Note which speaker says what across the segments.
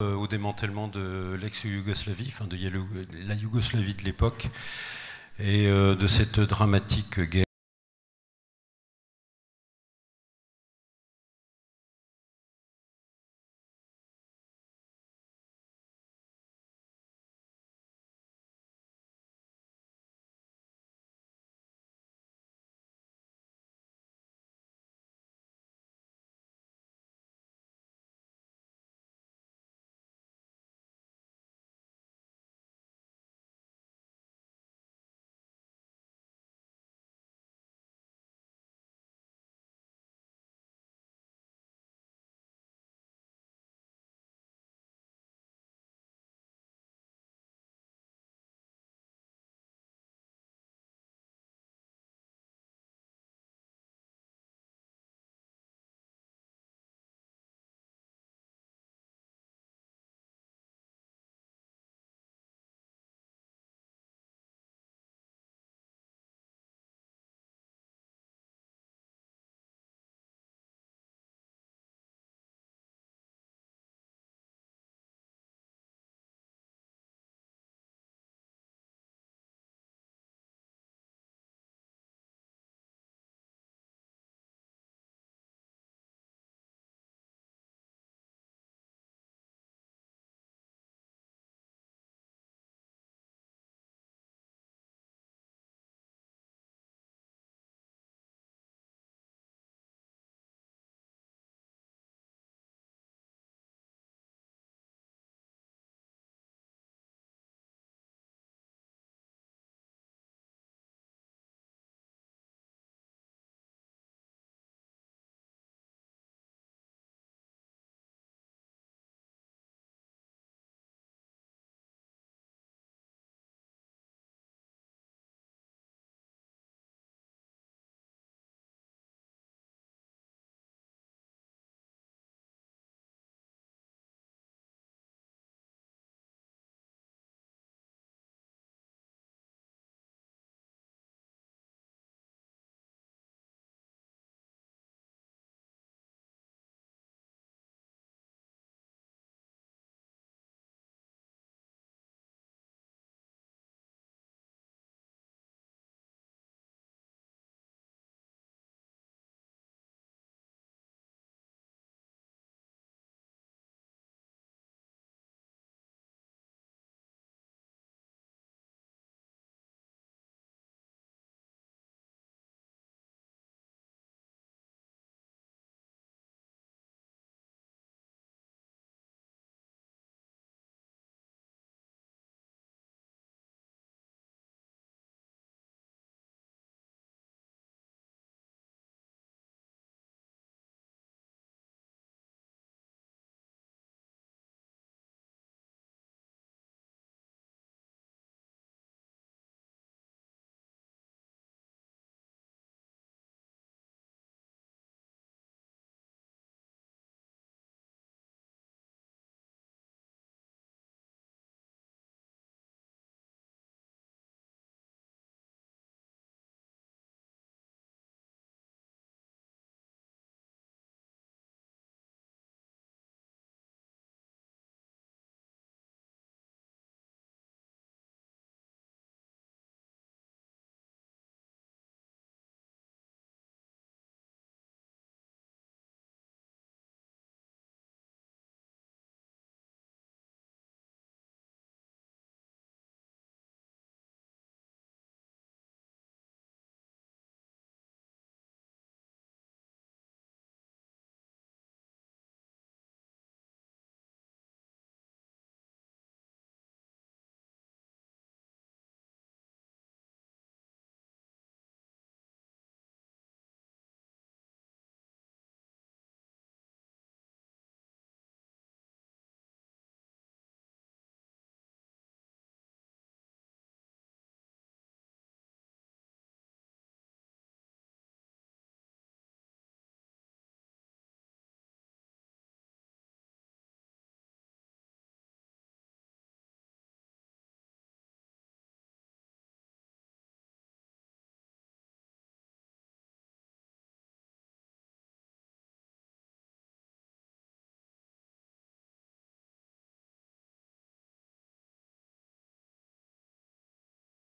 Speaker 1: au démantèlement de l'ex-Yougoslavie, enfin la Yougoslavie de l'époque, et de cette dramatique guerre.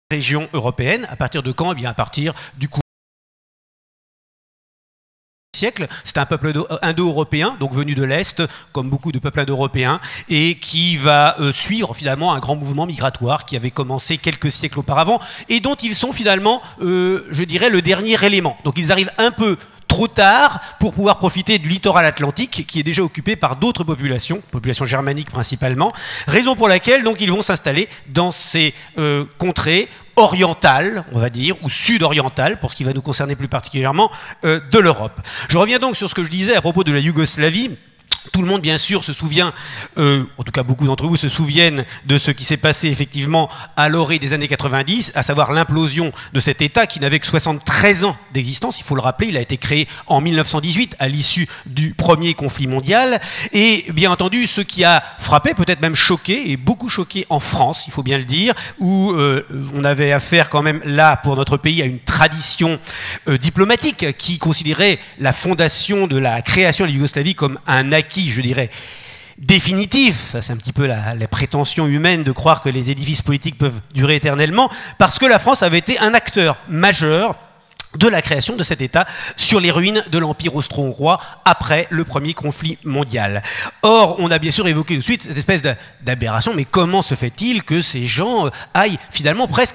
Speaker 2: région européenne. À partir de quand? Eh bien, à partir du coup siècle. C'est un peuple indo-européen, donc venu de l'Est, comme beaucoup de peuples indo-européens, et qui va suivre finalement un grand mouvement migratoire qui avait commencé quelques siècles auparavant, et dont ils sont finalement, je dirais, le dernier élément. Donc ils arrivent un peu trop tard pour pouvoir profiter du littoral atlantique qui est déjà occupé par d'autres populations germaniques principalement, raison pour laquelle donc ils vont s'installer dans ces contrées orientales, on va dire, ou sud-orientales, pour ce qui va nous concerner plus particulièrement, de l'Europe. Je reviens donc sur ce que je disais à propos de la Yougoslavie. Tout le monde, bien sûr, se souvient, en tout cas beaucoup d'entre vous se souviennent de ce qui s'est passé effectivement à l'orée des années 90, à savoir l'implosion de cet État qui n'avait que 73 ans d'existence. Il faut le rappeler, il a été créé en 1918 à l'issue du premier conflit mondial. Et bien entendu, ce qui a frappé, peut-être même choqué, et beaucoup choqué en France, il faut bien le dire, où on avait affaire quand même là, pour notre pays, à une tradition diplomatique qui considérait la fondation de la création de la Yougoslavie comme un acquis, je dirais, définitif. Ça, c'est un petit peu la prétention humaine de croire que les édifices politiques peuvent durer éternellement, parce que la France avait été un acteur majeur de la création de cet État sur les ruines de l'Empire austro-hongrois après le premier conflit mondial. Or, on a bien sûr évoqué tout de suite cette espèce d'aberration, mais comment se fait-il que ces gens aillent finalement presque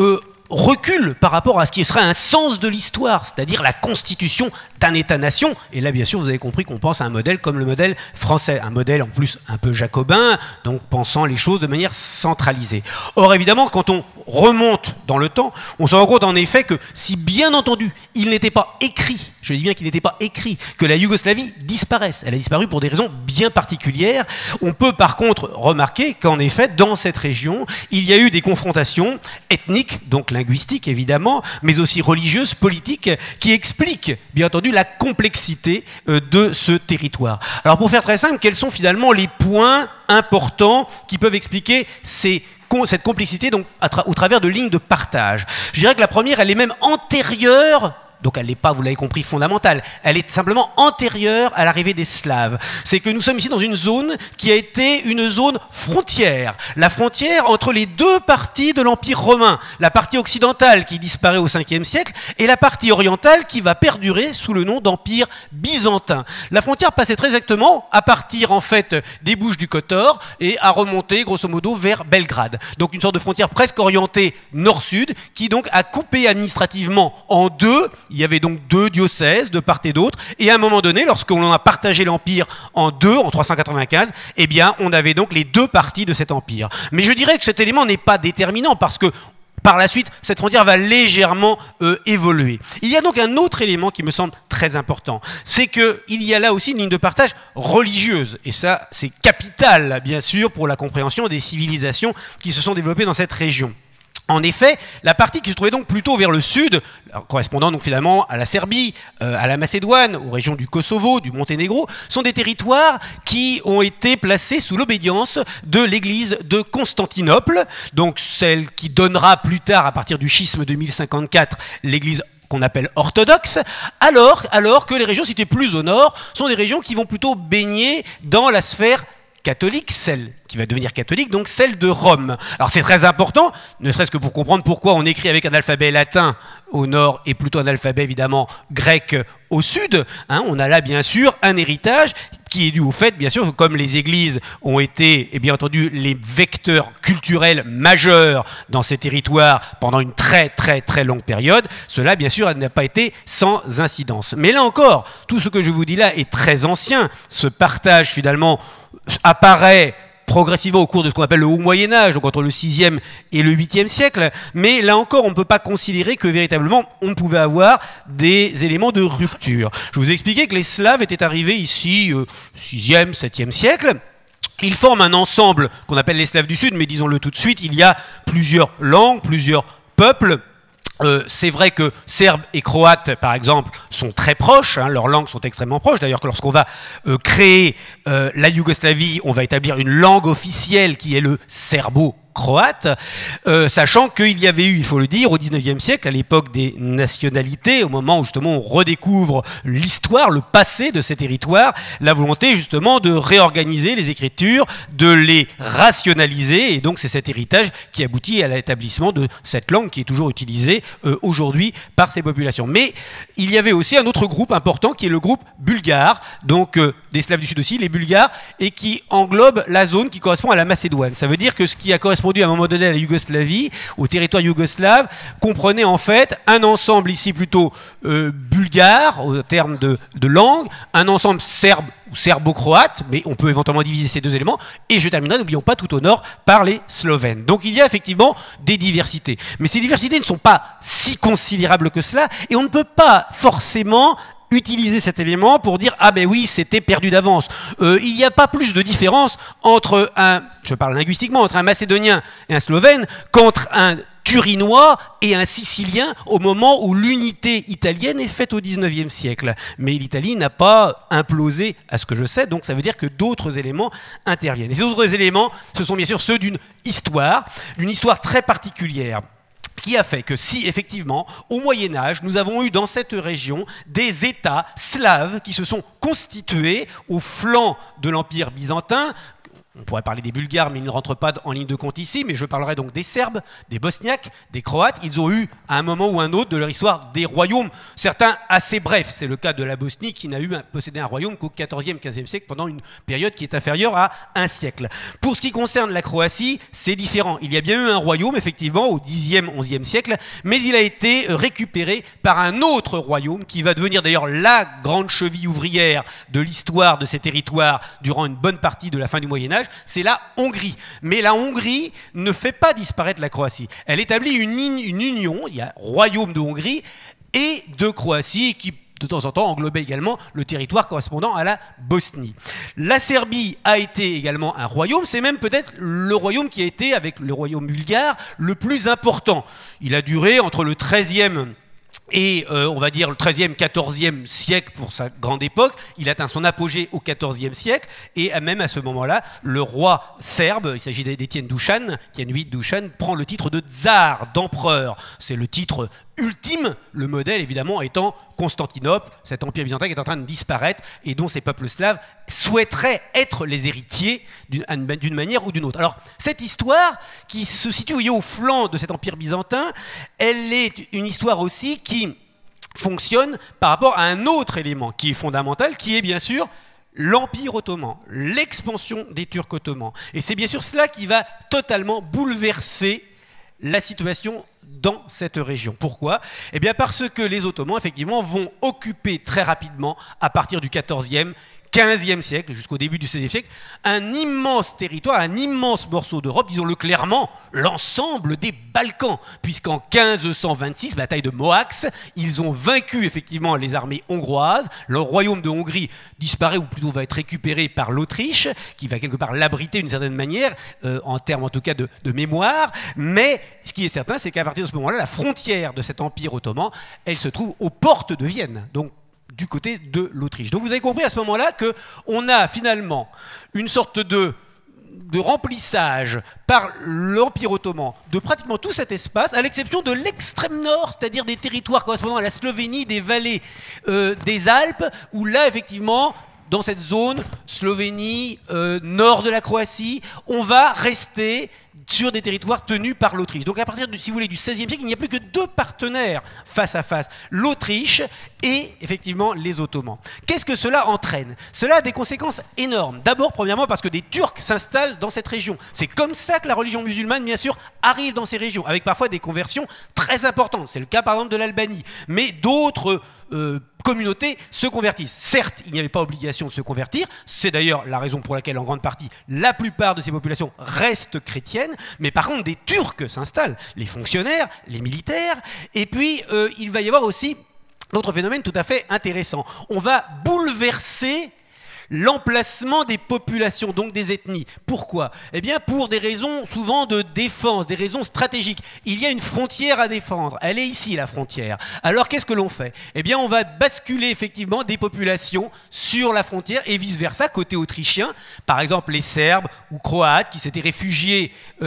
Speaker 2: recul par rapport à ce qui serait un sens de l'histoire, c'est-à-dire la constitution d'un État-nation. Et là, bien sûr, vous avez compris qu'on pense à un modèle comme le modèle français, un modèle en plus un peu jacobin, donc pensant les choses de manière centralisée. Or, évidemment, quand on remonte dans le temps, on se rend compte en effet que si bien entendu, il n'était pas écrit, je dis bien qu'il n'était pas écrit, que la Yougoslavie disparaisse, elle a disparu pour des raisons bien particulières, on peut par contre remarquer qu'en effet, dans cette région, il y a eu des confrontations ethniques, donc linguistiques évidemment, mais aussi religieuses, politiques, qui expliquent bien entendu la complexité de ce territoire. Alors pour faire très simple, quels sont finalement les points importants qui peuvent expliquer cette complexité donc, au travers de lignes de partage? Je dirais que la première, elle est même antérieure. Donc elle n'est pas, vous l'avez compris, fondamentale. Elle est simplement antérieure à l'arrivée des Slaves. C'est que nous sommes ici dans une zone qui a été une zone frontière. La frontière entre les deux parties de l'Empire romain. La partie occidentale qui disparaît au 5e siècle et la partie orientale qui va perdurer sous le nom d'Empire byzantin. La frontière passait très exactement à partir en fait des Bouches du Kotor et à remonter grosso modo vers Belgrade. Donc une sorte de frontière presque orientée nord-sud qui donc a coupé administrativement en deux. Il y avait donc deux diocèses de part et d'autre, et à un moment donné, lorsqu'on a partagé l'empire en deux, en 395, eh bien, on avait donc les deux parties de cet empire. Mais je dirais que cet élément n'est pas déterminant, parce que par la suite, cette frontière va légèrement évoluer. Il y a donc un autre élément qui me semble très important, c'est qu'il y a là aussi une ligne de partage religieuse, et ça, c'est capital, bien sûr, pour la compréhension des civilisations qui se sont développées dans cette région. En effet, la partie qui se trouvait donc plutôt vers le sud, correspondant donc finalement à la Serbie, à la Macédoine, aux régions du Kosovo, du Monténégro, sont des territoires qui ont été placés sous l'obédience de l'église de Constantinople, donc celle qui donnera plus tard, à partir du schisme de 1054, l'église qu'on appelle orthodoxe, alors que les régions situées plus au nord sont des régions qui vont plutôt baigner dans la sphère catholique, celle qui va devenir catholique, donc celle de Rome. Alors c'est très important, ne serait-ce que pour comprendre pourquoi on écrit avec un alphabet latin au nord et plutôt un alphabet évidemment grec au sud. Hein, on a là bien sûr un héritage qui est dû au fait, bien sûr, que comme les églises ont été, et bien entendu, les vecteurs culturels majeurs dans ces territoires pendant une très longue période, cela, bien sûr, n'a pas été sans incidence. Mais là encore, tout ce que je vous dis là est très ancien. Ce partage, finalement, apparaît progressivement au cours de ce qu'on appelle le Haut Moyen-Âge, donc entre le 6e et le 8e siècle, mais là encore, on ne peut pas considérer que véritablement, on pouvait avoir des éléments de rupture. Je vous ai expliqué que les Slaves étaient arrivés ici, 6e, 7e siècle. Ils forment un ensemble qu'on appelle les Slaves du Sud, mais disons-le tout de suite, il y a plusieurs langues, plusieurs peuples. C'est vrai que Serbes et Croates, par exemple, sont très proches, hein, leurs langues sont extrêmement proches. D'ailleurs, lorsqu'on va créer la Yougoslavie, on va établir une langue officielle qui est le serbo croate, sachant qu'il y avait eu, il faut le dire, au XIXe siècle, à l'époque des nationalités, au moment où justement on redécouvre l'histoire, le passé de ces territoires, la volonté justement de réorganiser les écritures, de les rationaliser, et donc c'est cet héritage qui aboutit à l'établissement de cette langue qui est toujours utilisée aujourd'hui par ces populations. Mais il y avait aussi un autre groupe important qui est le groupe bulgare, donc des Slaves du Sud aussi, les Bulgares, et qui englobe la zone qui correspond à la Macédoine. Ça veut dire que ce qui a correspondu à un moment donné à la Yougoslavie, au territoire yougoslave, comprenait en fait un ensemble ici plutôt bulgare, au terme de langue, un ensemble serbe ou serbo-croate, mais on peut éventuellement diviser ces deux éléments, et je terminerai, n'oublions pas, tout au nord, par les Slovènes. Donc il y a effectivement des diversités. Mais ces diversités ne sont pas si considérables que cela, et on ne peut pas forcément utiliser cet élément pour dire ah ben oui c'était perdu d'avance. Il n'y a pas plus de différence entre je parle linguistiquement, entre un Macédonien et un Slovène qu'entre un Turinois et un Sicilien au moment où l'unité italienne est faite au XIXe siècle. Mais l'Italie n'a pas implosé à ce que je sais, donc ça veut dire que d'autres éléments interviennent. Et ces autres éléments, ce sont bien sûr ceux d'une histoire très particulière, qui a fait que si, effectivement, au Moyen-Âge, nous avons eu dans cette région des États slaves qui se sont constitués au flanc de l'Empire byzantin. On pourrait parler des Bulgares, mais ils ne rentrent pas en ligne de compte ici, mais je parlerai donc des Serbes, des Bosniaques, des Croates. Ils ont eu, à un moment ou un autre de leur histoire, des royaumes, certains assez brefs. C'est le cas de la Bosnie, qui n'a possédé un royaume qu'au XIVe, XVe siècle, pendant une période qui est inférieure à un siècle. Pour ce qui concerne la Croatie, c'est différent. Il y a bien eu un royaume, effectivement, au Xe, XIe siècle, mais il a été récupéré par un autre royaume, qui va devenir d'ailleurs la grande cheville ouvrière de l'histoire de ces territoires durant une bonne partie de la fin du Moyen-Âge. C'est la Hongrie. Mais la Hongrie ne fait pas disparaître la Croatie. Elle établit une union, il y a royaume de Hongrie et de Croatie qui de temps en temps englobait également le territoire correspondant à la Bosnie. La Serbie a été également un royaume, c'est même peut-être le royaume qui a été, avec le royaume bulgare, le plus important. Il a duré entre le XIIIe et on va dire le XIIIe, XIVe siècle pour sa grande époque. Il atteint son apogée au XIVe siècle et même à ce moment-là, le roi serbe, il s'agit d'Étienne Dušan, Étienne VIII Dušan, prend le titre de tsar, d'empereur. C'est le titre ultime, le modèle évidemment étant Constantinople, cet empire byzantin qui est en train de disparaître et dont ces peuples slaves souhaiteraient être les héritiers d'une manière ou d'une autre. Alors cette histoire qui se situe au flanc de cet empire byzantin, elle est une histoire aussi qui fonctionne par rapport à un autre élément qui est fondamental, qui est bien sûr l'Empire ottoman, l'expansion des Turcs ottomans. Et c'est bien sûr cela qui va totalement bouleverser la situation dans cette région. Pourquoi? Eh bien parce que les Ottomans, effectivement, vont occuper très rapidement, à partir du XIVe, XVe siècle, jusqu'au début du XVIe siècle, un immense territoire, un immense morceau d'Europe, disons-le clairement, l'ensemble des Balkans, puisqu'en 1526, bataille de Mohacs, ils ont vaincu effectivement les armées hongroises, le royaume de Hongrie disparaît, ou plutôt va être récupéré par l'Autriche, qui va quelque part l'abriter d'une certaine manière, en termes en tout cas de mémoire, mais ce qui est certain, c'est qu'à partir de ce moment-là, la frontière de cet empire ottoman, elle se trouve aux portes de Vienne, donc du côté de l'Autriche. Donc vous avez compris à ce moment-là qu'on a finalement une sorte de remplissage par l'Empire ottoman de pratiquement tout cet espace, à l'exception de l'extrême nord, c'est-à-dire des territoires correspondant à la Slovénie, des vallées des Alpes, où là, effectivement, dans cette zone, Slovénie, nord de la Croatie, on va rester sur des territoires tenus par l'Autriche. Donc à partir si vous voulez, du XVIe siècle, il n'y a plus que deux partenaires face à face, l'Autriche et effectivement les Ottomans. Qu'est-ce que cela entraîne? Cela a des conséquences énormes. D'abord, premièrement, parce que des Turcs s'installent dans cette région. C'est comme ça que la religion musulmane, bien sûr, arrive dans ces régions, avec parfois des conversions très importantes. C'est le cas par exemple de l'Albanie. Mais d'autres communautés se convertissent. Certes, il n'y avait pas obligation de se convertir, c'est d'ailleurs la raison pour laquelle en grande partie la plupart de ces populations restent chrétiennes, mais par contre des Turcs s'installent, les fonctionnaires, les militaires, et puis il va y avoir aussi d'autres phénomènes tout à fait intéressants. On va bouleverser l'emplacement des populations, donc des ethnies. Pourquoi? Eh bien pour des raisons souvent de défense, des raisons stratégiques. Il y a une frontière à défendre, elle est ici la frontière. Alors qu'est-ce que l'on fait? Eh bien on va basculer effectivement des populations sur la frontière et vice-versa, côté autrichien. Par exemple les Serbes ou Croates qui s'étaient réfugiés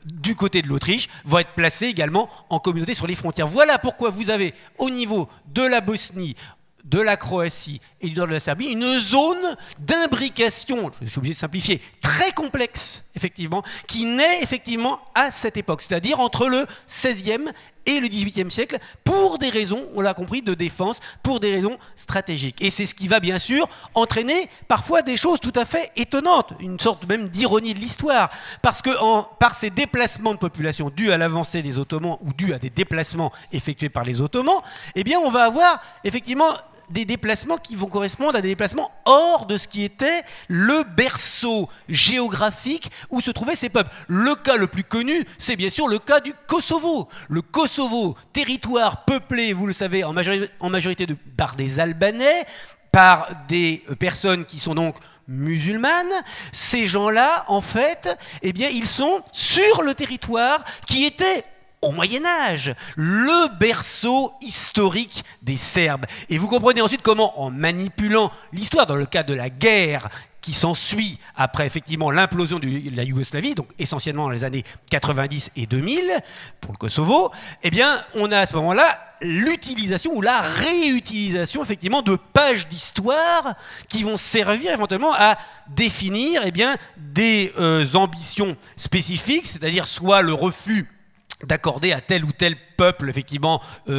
Speaker 2: du côté de l'Autriche, vont être placés également en communauté sur les frontières. Voilà pourquoi vous avez au niveau de la Bosnie, de la Croatie et du nord de la Serbie, une zone d'imbrication, je suis obligé de simplifier, très complexe, effectivement, qui naît effectivement à cette époque, c'est-à-dire entre le XVIe et le XVIIIe siècle, pour des raisons, on l'a compris, de défense, pour des raisons stratégiques. Et c'est ce qui va bien sûr entraîner parfois des choses tout à fait étonnantes, une sorte même d'ironie de l'histoire, parce que par ces déplacements de population dus à l'avancée des Ottomans ou dus à des déplacements effectués par les Ottomans, eh bien on va avoir effectivement des déplacements qui vont correspondre à des déplacements hors de ce qui était le berceau géographique où se trouvaient ces peuples. Le cas le plus connu, c'est bien sûr le cas du Kosovo. Le Kosovo, territoire peuplé, vous le savez, en majorité par des Albanais, par des personnes qui sont donc musulmanes. Ces gens-là, en fait, eh bien, ils sont sur le territoire qui était au Moyen-Âge, le berceau historique des Serbes. Et vous comprenez ensuite comment, en manipulant l'histoire, dans le cadre de la guerre qui s'ensuit après effectivement l'implosion de la Yougoslavie, donc essentiellement dans les années 90 et 2000, pour le Kosovo, eh bien, on a à ce moment-là l'utilisation ou la réutilisation effectivement de pages d'histoire qui vont servir éventuellement à définir eh bien, des ambitions spécifiques, c'est-à-dire soit le refus d'accorder à tel ou tel peuple effectivement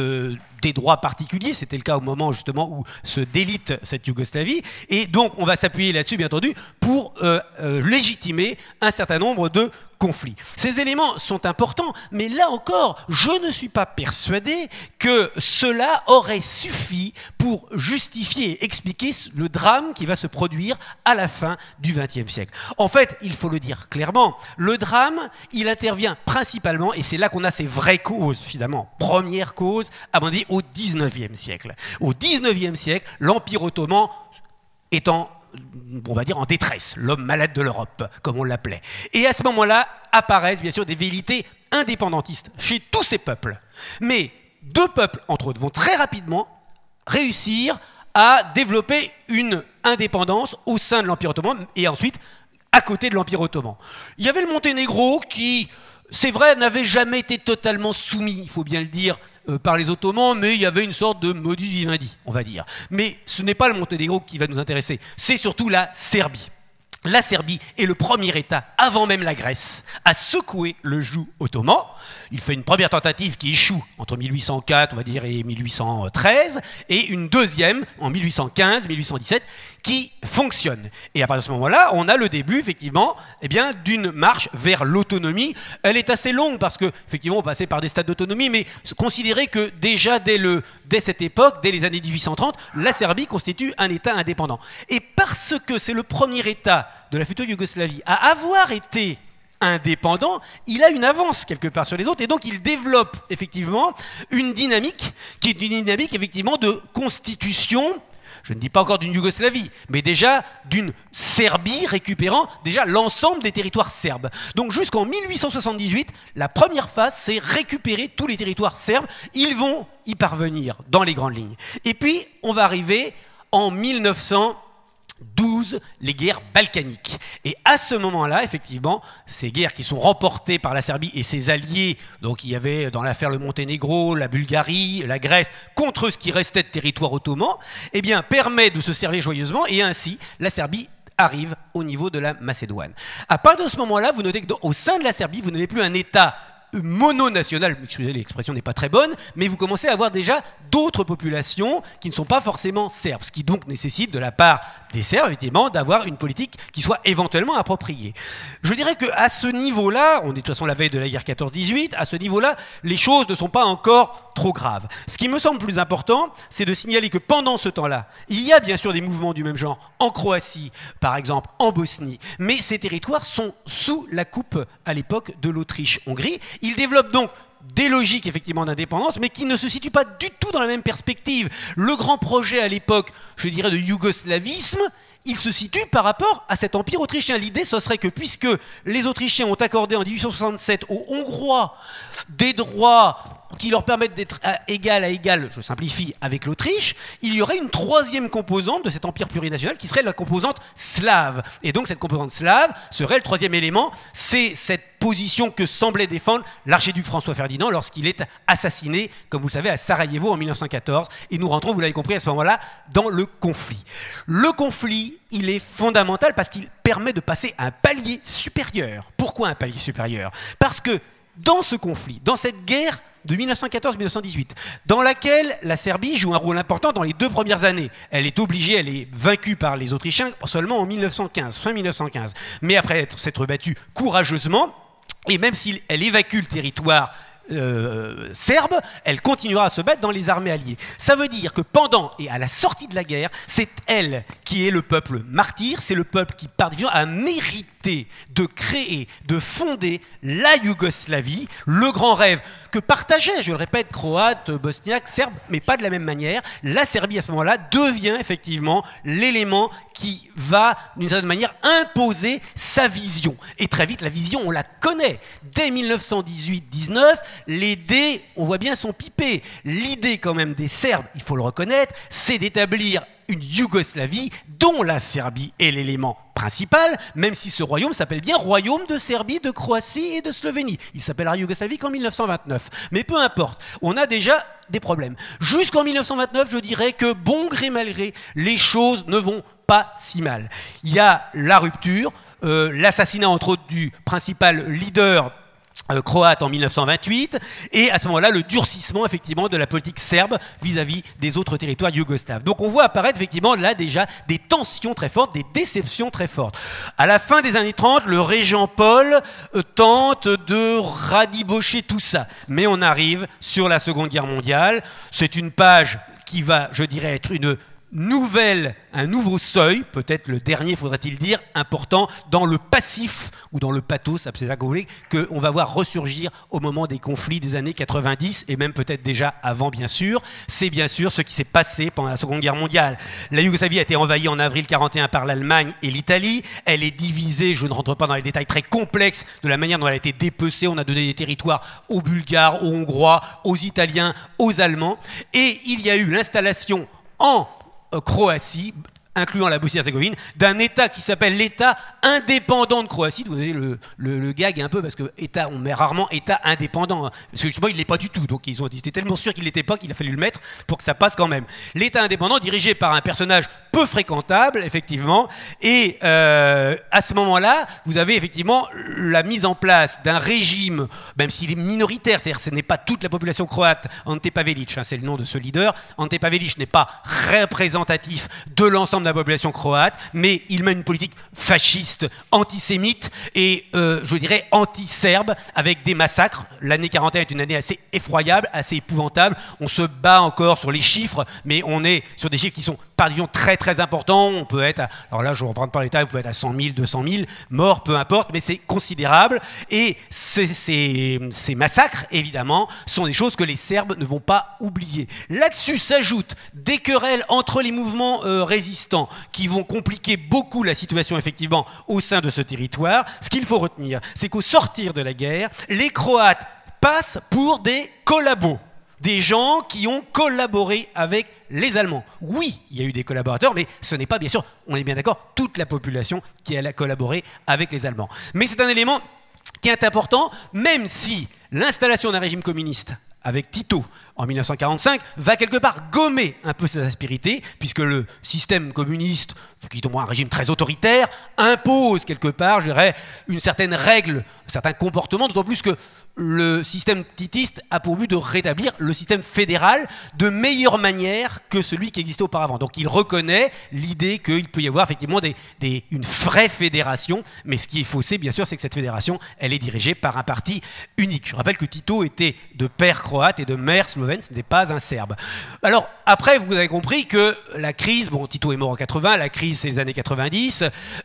Speaker 2: des droits particuliers. C'était le cas au moment justement où se délite cette Yougoslavie. Et donc on va s'appuyer là-dessus bien entendu pour légitimer un certain nombre de conflits. Ces éléments sont importants, mais là encore, je ne suis pas persuadé que cela aurait suffi pour justifier et expliquer le drame qui va se produire à la fin du XXe siècle. En fait, il faut le dire clairement, le drame, il intervient principalement, et c'est là qu'on a ses vraies causes, finalement, première cause, à mon avis, au XIXe siècle. Au XIXe siècle, l'Empire ottoman étant, on va dire, en détresse, l'homme malade de l'Europe, comme on l'appelait. Et à ce moment-là, apparaissent bien sûr des velléités indépendantistes chez tous ces peuples. Mais deux peuples, entre autres, vont très rapidement réussir à développer une indépendance au sein de l'Empire ottoman et ensuite à côté de l'Empire ottoman. Il y avait le Monténégro qui, c'est vrai, n'avait jamais été totalement soumis, il faut bien le dire, par les Ottomans, mais il y avait une sorte de modus vivendi, on va dire. Mais ce n'est pas le Monténégro qui va nous intéresser, c'est surtout la Serbie. La Serbie est le premier État, avant même la Grèce, à secouer le joug ottoman. Il fait une première tentative qui échoue entre 1804, on va dire, et 1813, et une deuxième en 1815-1817 qui fonctionne. Et à partir de ce moment-là, on a le début, effectivement, eh bien, d'une marche vers l'autonomie. Elle est assez longue parce que, effectivement, on passait par des stades d'autonomie, mais considérez que déjà dès cette époque, dès les années 1830, la Serbie constitue un État indépendant. Et parce que c'est le premier État de la future Yougoslavie à avoir été indépendant, il a une avance quelque part sur les autres et donc il développe effectivement une dynamique qui est une dynamique effectivement de constitution, je ne dis pas encore d'une Yougoslavie, mais déjà d'une Serbie récupérant déjà l'ensemble des territoires serbes. Donc jusqu'en 1878, la première phase, c'est récupérer tous les territoires serbes. Ils vont y parvenir dans les grandes lignes. Et puis, on va arriver en 1912, les guerres balkaniques. Et à ce moment-là, effectivement, ces guerres qui sont remportées par la Serbie et ses alliés, donc il y avait dans l'affaire le Monténégro, la Bulgarie, la Grèce, contre ce qui restait de territoire ottoman, eh bien, permet de se servir joyeusement et ainsi, la Serbie arrive au niveau de la Macédoine. À partir de ce moment-là, vous notez qu'au sein de la Serbie, vous n'avez plus un État mononational, excusez, l'expression n'est pas très bonne, mais vous commencez à avoir déjà d'autres populations qui ne sont pas forcément serbes, ce qui donc nécessite de la part des Serbes, effectivement, d'avoir une politique qui soit éventuellement appropriée. Je dirais qu'à ce niveau-là, on est de toute façon la veille de la guerre 14-18, à ce niveau-là, les choses ne sont pas encore trop graves. Ce qui me semble plus important, c'est de signaler que pendant ce temps-là, il y a bien sûr des mouvements du même genre en Croatie, par exemple, en Bosnie, mais ces territoires sont sous la coupe à l'époque de l'Autriche-Hongrie. Ils développent donc des logiques effectivement d'indépendance, mais qui ne se situent pas du tout dans la même perspective. Le grand projet à l'époque, je dirais, de yougoslavisme, il se situe par rapport à cet empire autrichien. L'idée, ce serait que puisque les Autrichiens ont accordé en 1867 aux Hongrois des droits qui leur permettent d'être égal à égal, je simplifie, avec l'Autriche, il y aurait une troisième composante de cet empire plurinational qui serait la composante slave. Et donc cette composante slave serait le troisième élément, c'est cette position que semblait défendre l'archiduc François Ferdinand lorsqu'il est assassiné, comme vous le savez, à Sarajevo en 1914. Et nous rentrons, vous l'avez compris, à ce moment-là, dans le conflit. Le conflit, il est fondamental parce qu'il permet de passer à un palier supérieur. Pourquoi un palier supérieur? Parce que dans ce conflit, dans cette guerre de 1914-1918, dans laquelle la Serbie joue un rôle important dans les 2 premières années. Elle est obligée, elle est vaincue par les Autrichiens seulement en 1915, fin 1915. Mais après s'être battue courageusement, et même si elle évacue le territoire serbe, elle continuera à se battre dans les armées alliées. Ça veut dire que pendant et à la sortie de la guerre, c'est elle qui est le peuple martyr, c'est le peuple qui parvient à mériter de créer, de fonder la Yougoslavie, le grand rêve que partageaient, je le répète, croates, bosniaques, serbes, mais pas de la même manière. La Serbie à ce moment-là devient effectivement l'élément qui va d'une certaine manière imposer sa vision. Et très vite, la vision, on la connaît. Dès 1918-19, les dés, on voit bien, sont pipés. L'idée quand même des Serbes, il faut le reconnaître, c'est d'établir une Yougoslavie dont la Serbie est l'élément principal, même si ce royaume s'appelle bien Royaume de Serbie, de Croatie et de Slovénie. Il s'appellera Yougoslavie qu'en 1929. Mais peu importe, on a déjà des problèmes. Jusqu'en 1929, je dirais que bon gré mal gré, les choses ne vont pas si mal. Il y a la rupture, l'assassinat entre autres du principal leader croate en 1928, et à ce moment-là, le durcissement effectivement de la politique serbe vis-à-vis des autres territoires yougoslaves. Donc on voit apparaître effectivement là déjà des tensions très fortes, des déceptions très fortes. À la fin des années 30, le régent Paul tente de radibocher tout ça. Mais on arrive sur la Seconde Guerre mondiale. C'est une page qui va, je dirais, être un nouveau seuil, peut-être le dernier, faudrait-il dire, important dans le passif, ou dans le pathos, c'est ça que vous voulez, qu'on va voir ressurgir au moment des conflits des années 90, et même peut-être déjà avant, bien sûr. C'est bien sûr ce qui s'est passé pendant la Seconde Guerre mondiale. La Yougoslavie a été envahie en avril 1941 par l'Allemagne et l'Italie. Elle est divisée, je ne rentre pas dans les détails très complexes de la manière dont elle a été dépecée. On a donné des territoires aux Bulgares, aux Hongrois, aux Italiens, aux Allemands. Et il y a eu l'installation en Croatie, incluant la Bosnie-Herzégovine, d'un État qui s'appelle l'État indépendant de Croatie. Vous avez le gag un peu, parce que État, on met rarement État indépendant, parce que justement il ne l'est pas du tout, donc ils étaient tellement sûrs qu'il ne l'était pas qu'il a fallu le mettre pour que ça passe quand même. L'État indépendant dirigé par un personnage peu fréquentable, effectivement, et à ce moment-là, vous avez effectivement la mise en place d'un régime, même s'il est minoritaire, c'est-à-dire ce n'est pas toute la population croate. Ante Pavelić, c'est le nom de ce leader. Ante Pavelić n'est pas représentatif de l'ensemble de la population croate, mais il mène une politique fasciste, antisémite et, je dirais, anti-serbe, avec des massacres. L'année 41 est une année assez effroyable, assez épouvantable. On se bat encore sur les chiffres, mais on est sur des chiffres qui sont, par exemple, très très importants. On peut être, alors là je ne reprends pas les détails, on peut être à 100 000, 200 000 morts, peu importe, mais c'est considérable. Et ces massacres, évidemment, sont des choses que les Serbes ne vont pas oublier. Là-dessus s'ajoutent des querelles entre les mouvements résistants, qui vont compliquer beaucoup la situation effectivement au sein de ce territoire. Ce qu'il faut retenir, c'est qu'au sortir de la guerre, les Croates passent pour des collabos, des gens qui ont collaboré avec les Allemands. Oui, il y a eu des collaborateurs, mais ce n'est pas, bien sûr, on est bien d'accord, toute la population qui a collaboré avec les Allemands. Mais c'est un élément qui est important, même si l'installation d'un régime communiste avec Tito en 1945, va quelque part gommer un peu ces aspérités, puisque le système communiste, qui est un régime très autoritaire, impose quelque part, je dirais, une certaine règle, un certain comportement, d'autant plus que le système titiste a pour but de rétablir le système fédéral de meilleure manière que celui qui existait auparavant. Donc il reconnaît l'idée qu'il peut y avoir effectivement une vraie fédération, mais ce qui est faussé, bien sûr, c'est que cette fédération, elle est dirigée par un parti unique. Je rappelle que Tito était de père croate et de mère slovène, ce n'était pas un Serbe. Alors après, vous avez compris que la crise, bon, Tito est mort en 80, la crise c'est les années 90,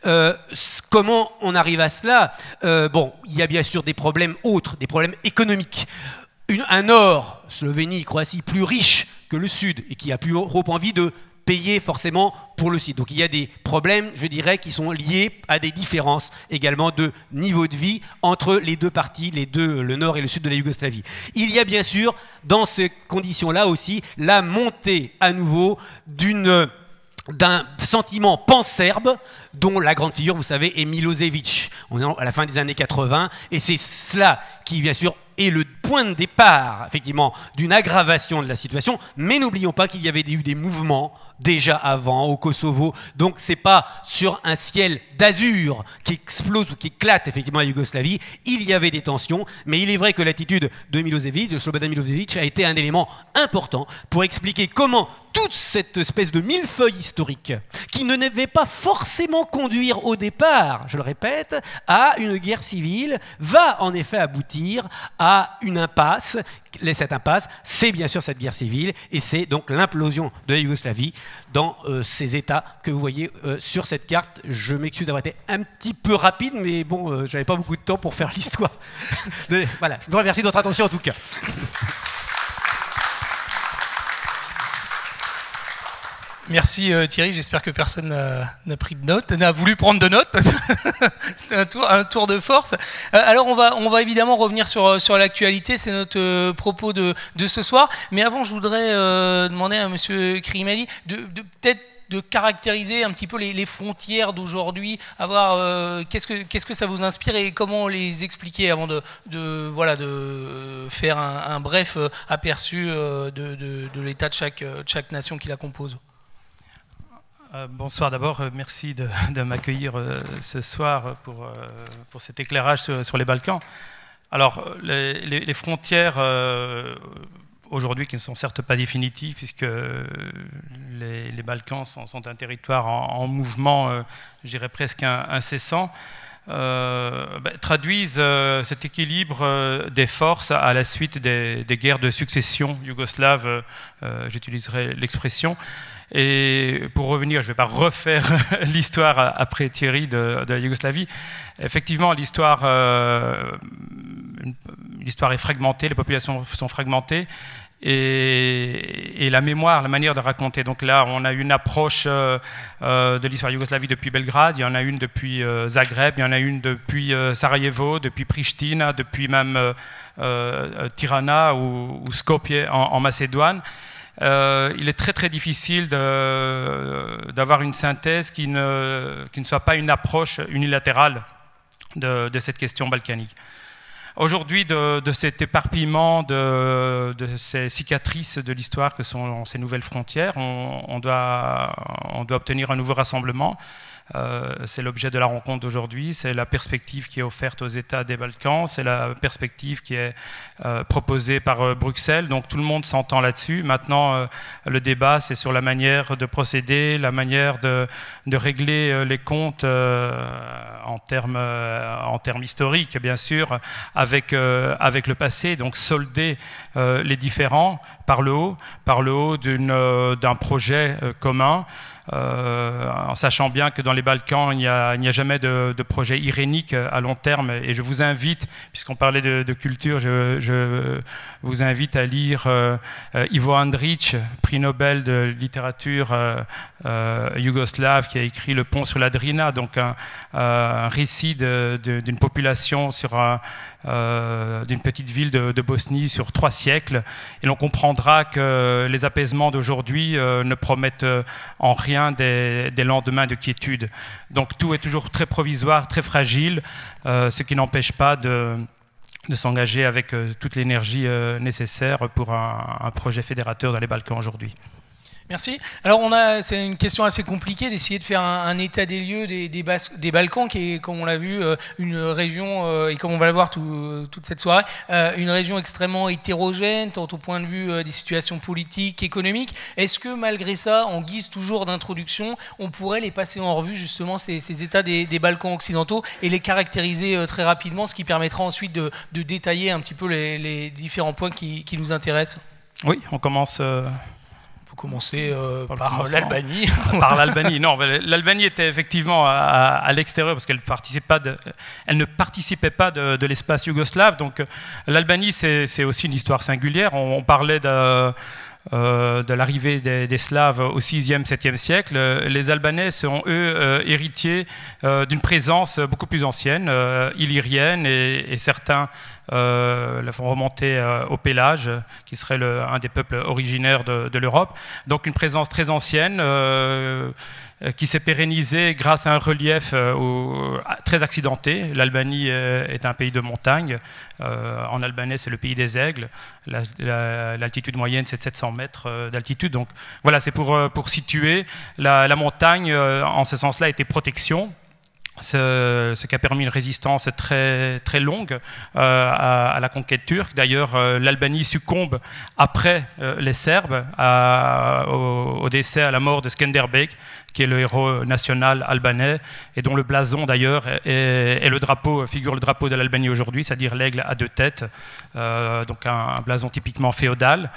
Speaker 2: comment on arrive à cela? Bon, il y a bien sûr des problèmes autres, des problèmes économiques. Un nord, Slovénie, Croatie, plus riche que le sud et qui a plus envie de payer forcément pour le site. Donc il y a des problèmes, je dirais, qui sont liés à des différences également de niveau de vie entre les deux parties, le nord et le sud de la Yougoslavie. Il y a bien sûr, dans ces conditions-là aussi, la montée à nouveau d'un sentiment pan-serbe dont la grande figure, vous savez, est Milosevic. On est à la fin des années 80 et c'est cela qui, bien sûr, est le point de départ, effectivement, d'une aggravation de la situation. Mais n'oublions pas qu'il y avait eu des mouvements déjà avant au Kosovo. Donc c'est pas sur un ciel d'azur qui explose ou qui éclate effectivement la Yougoslavie. Il y avait des tensions, mais il est vrai que l'attitude de Milosevic, de Slobodan Milosevic, a été un élément important pour expliquer comment toute cette espèce de millefeuille historique, qui ne devait pas forcément conduire au départ, je le répète, à une guerre civile, va en effet aboutir à une impasse. Cette impasse, c'est bien sûr cette guerre civile, et c'est donc l'implosion de la Yougoslavie dans ces États que vous voyez sur cette carte. Je m'excuse d'avoir été un petit peu rapide, mais bon, j'avais pas beaucoup de temps pour faire l'histoire. Voilà, je vous remercie de votre attention en tout cas.
Speaker 3: Merci Thierry, j'espère que personne n'a pris de notes, n'a voulu prendre de notes, parce que c'était un tour de force. Alors on va évidemment revenir sur l'actualité, c'est notre propos de ce soir. Mais avant, je voudrais demander à monsieur Krimali de peut-être de caractériser un petit peu les frontières d'aujourd'hui, qu'est-ce que ça vous inspire et comment les expliquer avant de faire un bref aperçu de l'état de chaque nation qui la compose.
Speaker 4: Bonsoir d'abord, merci de m'accueillir ce soir pour cet éclairage sur les Balkans. Alors, les frontières aujourd'hui qui ne sont certes pas définitives, puisque les Balkans sont un territoire en mouvement, je dirais presque incessant, traduisent cet équilibre des forces à la suite des guerres de succession yougoslaves, j'utiliserai l'expression. Et pour revenir, je ne vais pas refaire l'histoire après Thierry de la Yougoslavie. Effectivement, l'histoire est fragmentée, les populations sont fragmentées. Et la mémoire, la manière de raconter. Donc là, on a une approche de l'histoire Yougoslavie depuis Belgrade, il y en a une depuis Zagreb, il y en a une depuis Sarajevo, depuis Pristina, depuis même Tirana ou Skopje en Macédoine. Il est très très difficile d'avoir une synthèse qui ne soit pas une approche unilatérale de cette question balkanique. Aujourd'hui, de cet éparpillement, de ces cicatrices de l'histoire que sont ces nouvelles frontières, on doit obtenir un nouveau rassemblement. C'est l'objet de la rencontre d'aujourd'hui, c'est la perspective qui est offerte aux États des Balkans, c'est la perspective qui est proposée par Bruxelles, donc tout le monde s'entend là-dessus. Maintenant, le débat, c'est sur la manière de procéder, la manière de régler les comptes en termes historiques, bien sûr, avec le passé, donc solder les différends par le haut d'un projet commun. En sachant bien que dans les Balkans, il n'y a jamais de projet irénique à long terme. Et je vous invite, puisqu'on parlait de culture, je vous invite à lire Ivo Andrić, prix Nobel de littérature yougoslave, qui a écrit Le pont sur la Drina, donc un récit d'une population d'une petite ville de Bosnie sur 3 siècles. Et l'on comprendra que les apaisements d'aujourd'hui ne promettent en rien des lendemains de quiétude. Donc tout est toujours très provisoire, très fragile, ce qui n'empêche pas de s'engager avec toute l'énergie nécessaire pour un projet fédérateur dans les Balkans aujourd'hui.
Speaker 3: Merci. Alors c'est une question assez compliquée d'essayer de faire un état des lieux des Balkans, qui est, comme on l'a vu, une région, et comme on va le voir toute cette soirée, une région extrêmement hétérogène, tant au point de vue des situations politiques, économiques. Est-ce que malgré ça, en guise toujours d'introduction, on pourrait les passer en revue, justement, ces États des Balkans occidentaux, et les caractériser très rapidement, ce qui permettra ensuite de détailler un petit peu les différents points qui nous intéressent? Oui, on commence... commencer par l'Albanie.
Speaker 4: Par l'Albanie. Non, l'Albanie était effectivement à l'extérieur parce qu'elle ne participait pas de l'espace yougoslave. Donc l'Albanie, c'est aussi une histoire singulière. On parlait de l'arrivée des Slaves au 6e, 7e siècle, les Albanais sont, eux, héritiers d'une présence beaucoup plus ancienne, illyrienne, et certains la font remonter au Pélage, qui serait un des peuples originaires de l'Europe. Donc une présence très ancienne, qui s'est pérennisée grâce à un relief très accidenté. L'Albanie est un pays de montagne. En albanais, c'est le pays des aigles. L'altitude moyenne, c'est de 700 mètres d'altitude. Donc voilà, c'est pour situer. La montagne, en ce sens-là, était protection. Ce qui a permis une résistance très, très longue à la conquête turque. D'ailleurs, l'Albanie succombe après les Serbes au décès, à la mort de Skenderbeg, qui est le héros national albanais et dont le blason d'ailleurs figure le drapeau de l'Albanie aujourd'hui, c'est-à-dire l'aigle à 2 têtes, donc un blason typiquement féodal.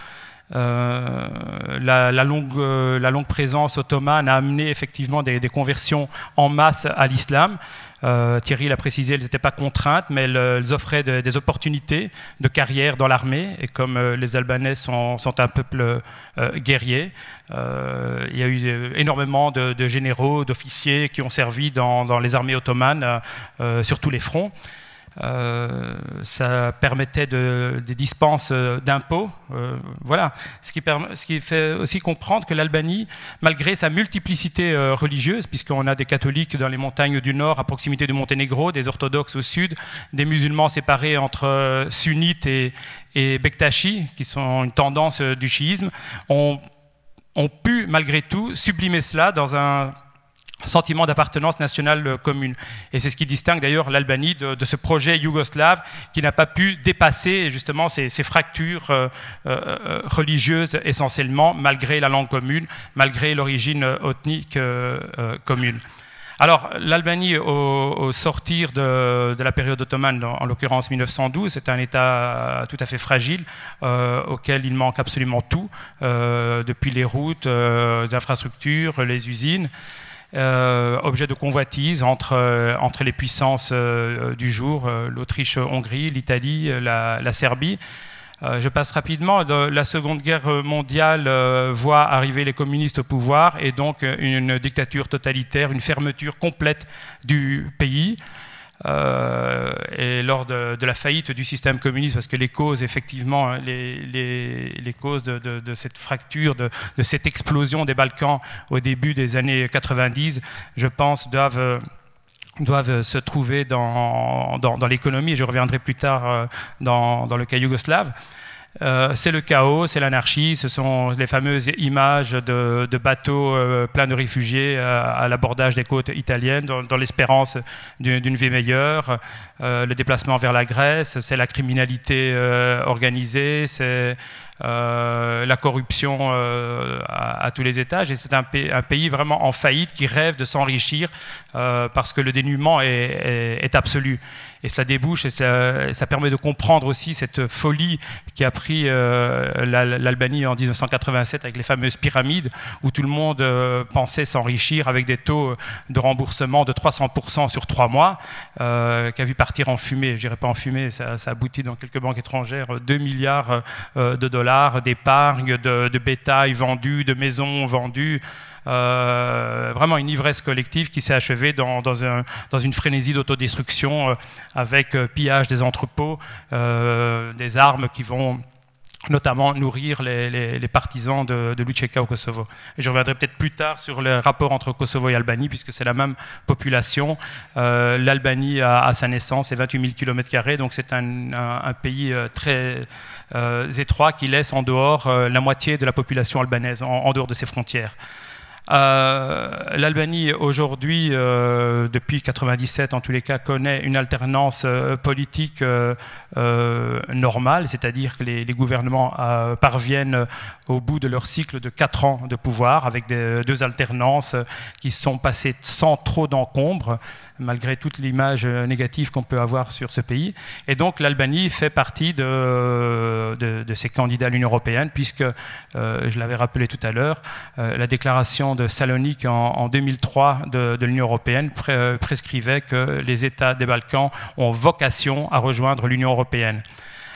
Speaker 4: La longue présence ottomane a amené effectivement des conversions en masse à l'islam. Thierry l'a précisé, elles n'étaient pas contraintes, mais elles offraient des opportunités de carrière dans l'armée. Et comme les Albanais sont un peuple guerrier, il y a eu énormément de généraux, d'officiers qui ont servi dans les armées ottomanes sur tous les fronts. Ça permettait des dispenses d'impôts, voilà. Ce qui fait aussi comprendre que l'Albanie, malgré sa multiplicité religieuse, puisqu'on a des catholiques dans les montagnes du nord, à proximité du Monténégro, des orthodoxes au sud, des musulmans séparés entre sunnites et Bektashi, qui sont une tendance du chiisme, ont pu malgré tout sublimer cela dans un sentiment d'appartenance nationale commune. Et c'est ce qui distingue d'ailleurs l'Albanie de ce projet yougoslave qui n'a pas pu dépasser justement ces fractures religieuses essentiellement, malgré la langue commune, malgré l'origine ethnique commune. Alors, l'Albanie, au sortir de la période ottomane, en l'occurrence 1912, c'est un État tout à fait fragile, auquel il manque absolument tout, depuis les routes, les infrastructures, les usines. Objet de convoitise entre les puissances du jour, l'Autriche-Hongrie, l'Italie, la Serbie. Je passe rapidement. La Seconde Guerre mondiale voit arriver les communistes au pouvoir et donc une dictature totalitaire, une fermeture complète du pays. Et lors de la faillite du système communiste, parce que les causes, effectivement, les causes de cette fracture, de cette explosion des Balkans au début des années 90, je pense, doivent se trouver dans l'économie, et je reviendrai plus tard dans le cas yougoslave. C'est le chaos, c'est l'anarchie, ce sont les fameuses images de bateaux pleins de réfugiés à l'abordage des côtes italiennes, dans l'espérance d'une vie meilleure, le déplacement vers la Grèce, c'est la criminalité organisée, c'est la corruption à tous les étages, et c'est un pays vraiment en faillite qui rêve de s'enrichir parce que le dénuement est absolu. Et cela débouche, et ça permet de comprendre aussi cette folie qui a pris l'Albanie en 1987 avec les fameuses pyramides, où tout le monde pensait s'enrichir avec des taux de remboursement de 300% sur 3 mois, qui a vu partir en fumée. Je dirais pas en fumée, ça aboutit dans quelques banques étrangères, 2 milliards de dollars d'épargne, de bétail vendu, de maisons vendues. Vraiment une ivresse collective qui s'est achevée dans une frénésie d'autodestruction avec pillage des entrepôts, des armes qui vont notamment nourrir les partisans de l'UÇK au Kosovo. Et je reviendrai peut-être plus tard sur le rapport entre Kosovo et Albanie, puisque c'est la même population. L'Albanie, à sa naissance, c'est 28 000 km², donc c'est un pays très étroit qui laisse en dehors la moitié de la population albanaise, en dehors de ses frontières. L'Albanie aujourd'hui, depuis 1997 en tous les cas, connaît une alternance politique normale, c'est-à-dire que les gouvernements parviennent au bout de leur cycle de 4 ans de pouvoir, avec 2 alternances qui sont passées sans trop d'encombre, malgré toute l'image négative qu'on peut avoir sur ce pays. Et donc l'Albanie fait partie de ces candidats à l'Union européenne, puisque, je l'avais rappelé tout à l'heure, la déclaration de Salonique en 2003 de l'Union européenne prescrivait que les États des Balkans ont vocation à rejoindre l'Union européenne.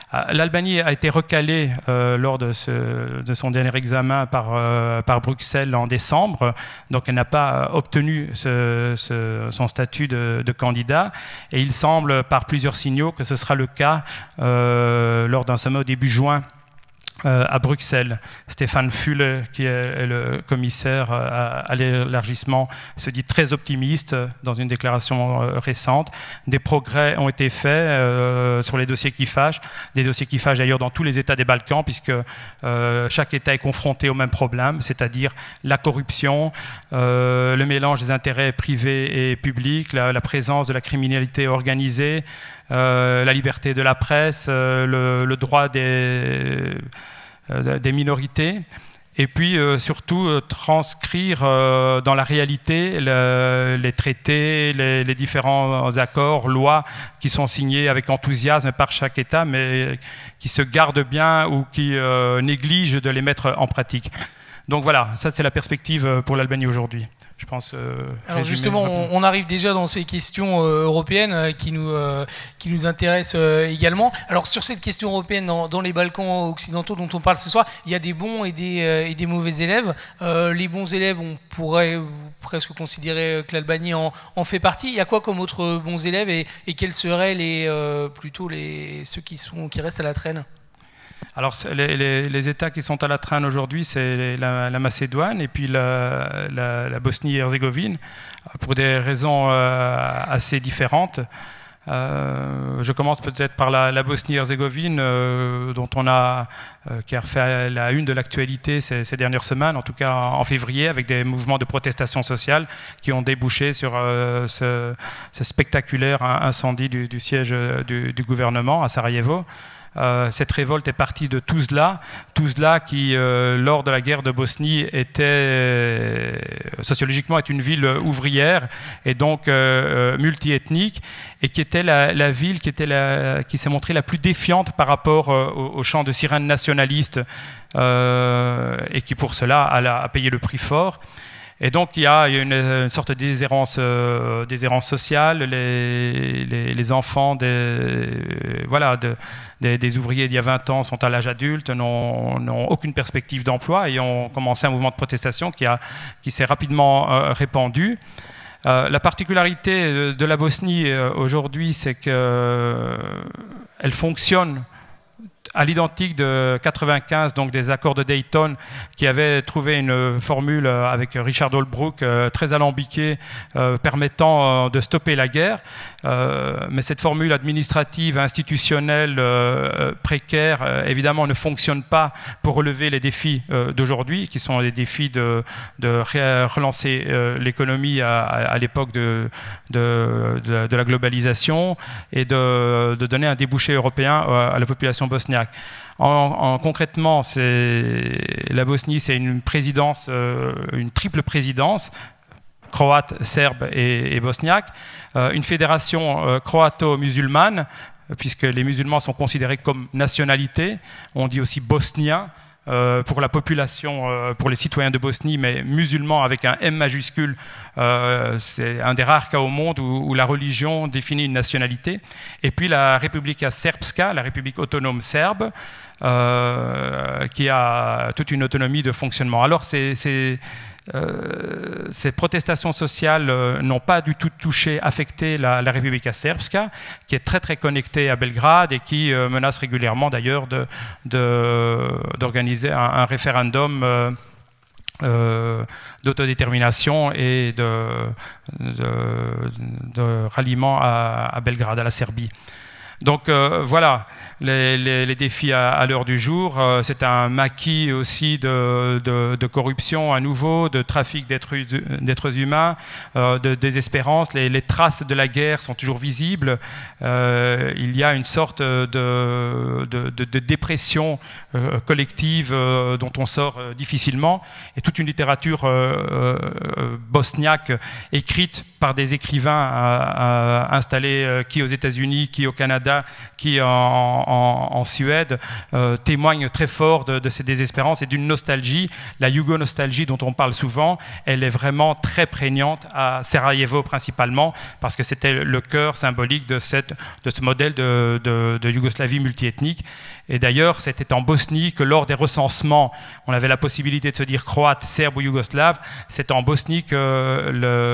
Speaker 4: L'Albanie a été recalée lors de son dernier examen par Bruxelles en décembre, donc elle n'a pas obtenu son statut de candidat, et il semble par plusieurs signaux que ce sera le cas lors d'un sommet au début juin à Bruxelles. Stéphane Füle, qui est le commissaire à l'élargissement, se dit très optimiste dans une déclaration récente. Des progrès ont été faits sur les dossiers qui fâchent, des dossiers qui fâchent d'ailleurs dans tous les États des Balkans, puisque chaque État est confronté au même problème, c'est-à-dire la corruption, le mélange des intérêts privés et publics, la présence de la criminalité organisée, la liberté de la presse, le droit des minorités, et puis surtout transcrire dans la réalité les traités, les différents accords, lois qui sont signés avec enthousiasme par chaque État, mais qui se gardent bien ou qui négligent de les mettre en pratique. Donc voilà, ça c'est la perspective pour l'Albanie aujourd'hui. Je pense,
Speaker 3: alors justement, on arrive déjà dans ces questions européennes qui nous intéressent également. Alors sur cette question européenne dans les Balkans occidentaux dont on parle ce soir, il y a des bons et des mauvais élèves. Les bons élèves, on pourrait presque considérer que l'Albanie en fait partie. Il y a quoi comme autres bons élèves et quels seraient ceux qui restent à la traîne ?
Speaker 4: Alors, les États qui sont à la traîne aujourd'hui, c'est la Macédoine et puis la Bosnie-Herzégovine, pour des raisons assez différentes. Je commence peut-être par la Bosnie-Herzégovine, qui a refait la une de l'actualité ces dernières semaines, en tout cas en février, avec des mouvements de protestation sociale qui ont débouché sur ce spectaculaire incendie du siège du gouvernement à Sarajevo. Cette révolte est partie de Tuzla qui, lors de la guerre de Bosnie, sociologiquement est une ville ouvrière et donc multiethnique, et qui était la ville qui s'est montrée la plus défiante par rapport au chant de sirènes nationalistes, et qui pour cela a payé le prix fort. Et donc il y a une sorte de déshérence sociale. Les enfants des ouvriers d'il y a 20 ans sont à l'âge adulte, n'ont aucune perspective d'emploi et ont commencé un mouvement de protestation qui s'est rapidement répandu. La particularité de la Bosnie aujourd'hui, c'est qu'elle fonctionne à l'identique de 95, donc des accords de Dayton, qui avaient trouvé une formule avec Richard Holbrooke très alambiquée, permettant de stopper la guerre. Mais cette formule administrative, institutionnelle, précaire, évidemment ne fonctionne pas pour relever les défis d'aujourd'hui, qui sont les défis de relancer l'économie à l'époque de la globalisation et de donner un débouché européen à la population bosniaque. Concrètement, la Bosnie, c'est une présidence, une triple présidence, croate, serbe et bosniaque, une fédération croato-musulmane, puisque les musulmans sont considérés comme nationalité. On dit aussi bosnien pour la population, pour les citoyens de Bosnie, mais musulmans avec un M majuscule. C'est un des rares cas au monde où la religion définit une nationalité. Et puis la Republika Srpska, la République autonome serbe, qui a toute une autonomie de fonctionnement. Alors ces protestations sociales n'ont pas du tout affecté la Republika Srpska, qui est très très connectée à Belgrade et qui menace régulièrement d'ailleurs d'organiser un référendum d'autodétermination et de ralliement à Belgrade, à la Serbie. Donc voilà les défis à l'heure du jour. C'est un maquis aussi de corruption à nouveau, de trafic d'êtres humains, de désespérance. Les traces de la guerre sont toujours visibles. Il y a une sorte de dépression collective dont on sort difficilement. Et toute une littérature bosniaque écrite par des écrivains installés qui aux États-Unis, qui au Canada, Canada qui en Suède témoignent très fort de ces désespérances et d'une nostalgie. La Yougo-nostalgie dont on parle souvent, elle est vraiment très prégnante à Sarajevo principalement, parce que c'était le cœur symbolique de ce modèle de Yougoslavie multiethnique. Et d'ailleurs, c'était en Bosnie que lors des recensements, on avait la possibilité de se dire croate, serbe ou yougoslave. C'est en Bosnie que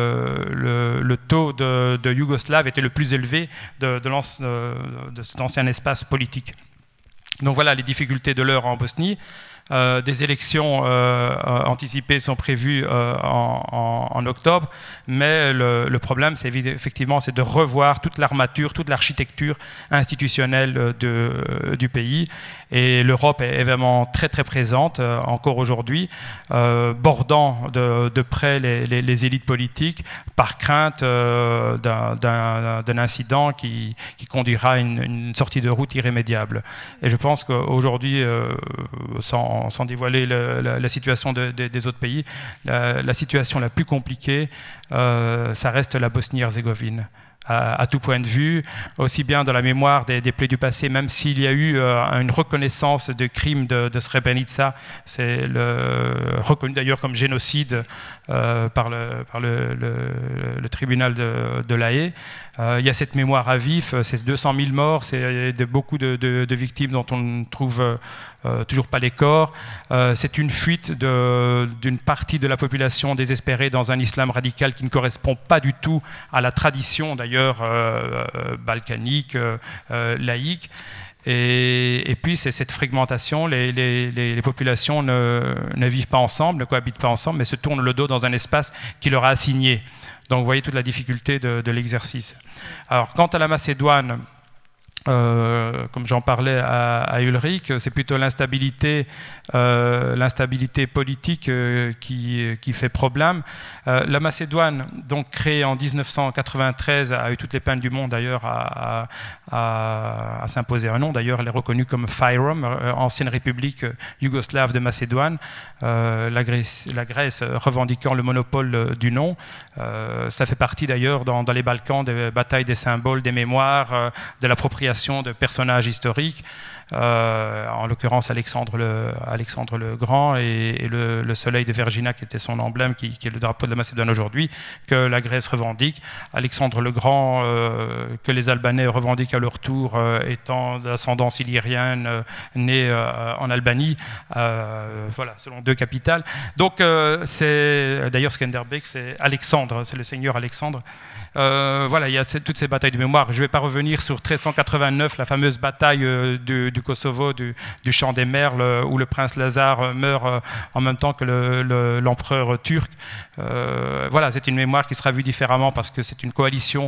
Speaker 4: le taux de yougoslaves était le plus élevé de cet ancien espace politique. Donc voilà les difficultés de l'heure en Bosnie. Des élections anticipées sont prévues en octobre, mais le problème, c'est effectivement de revoir toute l'armature, toute l'architecture institutionnelle du pays. Et l'Europe est vraiment très très présente encore aujourd'hui, bordant de près les élites politiques par crainte d'un incident qui conduira à une sortie de route irrémédiable. Et je pense qu'aujourd'hui, sans dévoiler la situation des autres pays, la situation la plus compliquée, ça reste la Bosnie-Herzégovine. À tout point de vue, aussi bien dans la mémoire des plaies du passé, même s'il y a eu une reconnaissance de crimes de Srebrenica, c'est reconnu d'ailleurs comme génocide par le tribunal de La Haye. Il y a cette mémoire à vif, c'est 200 000 morts, c'est beaucoup de victimes dont on ne trouve toujours pas les corps. C'est une fuite d'une partie de la population désespérée dans un islam radical qui ne correspond pas du tout à la tradition d'ailleurs balkanique, laïque. Et puis c'est cette fragmentation, les populations ne vivent pas ensemble, ne cohabitent pas ensemble, mais se tournent le dos dans un espace qui leur a assigné. Donc vous voyez toute la difficulté de l'exercice. Alors quant à la Macédoine, comme j'en parlais à Ulrich, c'est plutôt l'instabilité politique qui fait problème. La Macédoine, donc créée en 1993, a eu toutes les peines du monde d'ailleurs à s'imposer un nom. D'ailleurs, elle est reconnue comme FYROM, ancienne république yougoslave de Macédoine, la Grèce revendiquant le monopole du nom. Ça fait partie d'ailleurs dans les Balkans des batailles des symboles, des mémoires, de l'appropriation de personnages historiques, en l'occurrence Alexandre le Grand et le soleil de Vergina qui était son emblème, qui est le drapeau de la Macédoine aujourd'hui, que la Grèce revendique. Alexandre le Grand, que les Albanais revendiquent à leur tour, étant d'ascendance illyrienne, né en Albanie, voilà, selon 2 capitales. Donc, c'est d'ailleurs Skanderbeg, c'est Alexandre, c'est le seigneur Alexandre. Voilà, il y a toutes ces batailles de mémoire. Je ne vais pas revenir sur 1389, la fameuse bataille du Kosovo, du Champ des Merles, où le prince Lazare meurt en même temps que l'empereur turc. Voilà, c'est une mémoire qui sera vue différemment parce que c'est une coalition.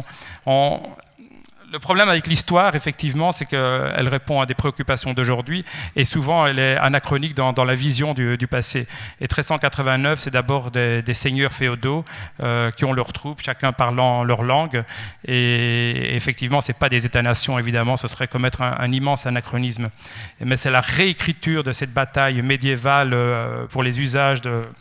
Speaker 4: Le problème avec l'histoire, effectivement, c'est qu'elle répond à des préoccupations d'aujourd'hui et souvent elle est anachronique dans la vision du passé. Et 1389, c'est d'abord des seigneurs féodaux qui ont leurs troupes, chacun parlant leur langue. Et effectivement, ce n'est pas des États-nations, évidemment, ce serait commettre un immense anachronisme. Mais c'est la réécriture de cette bataille médiévale pour les usages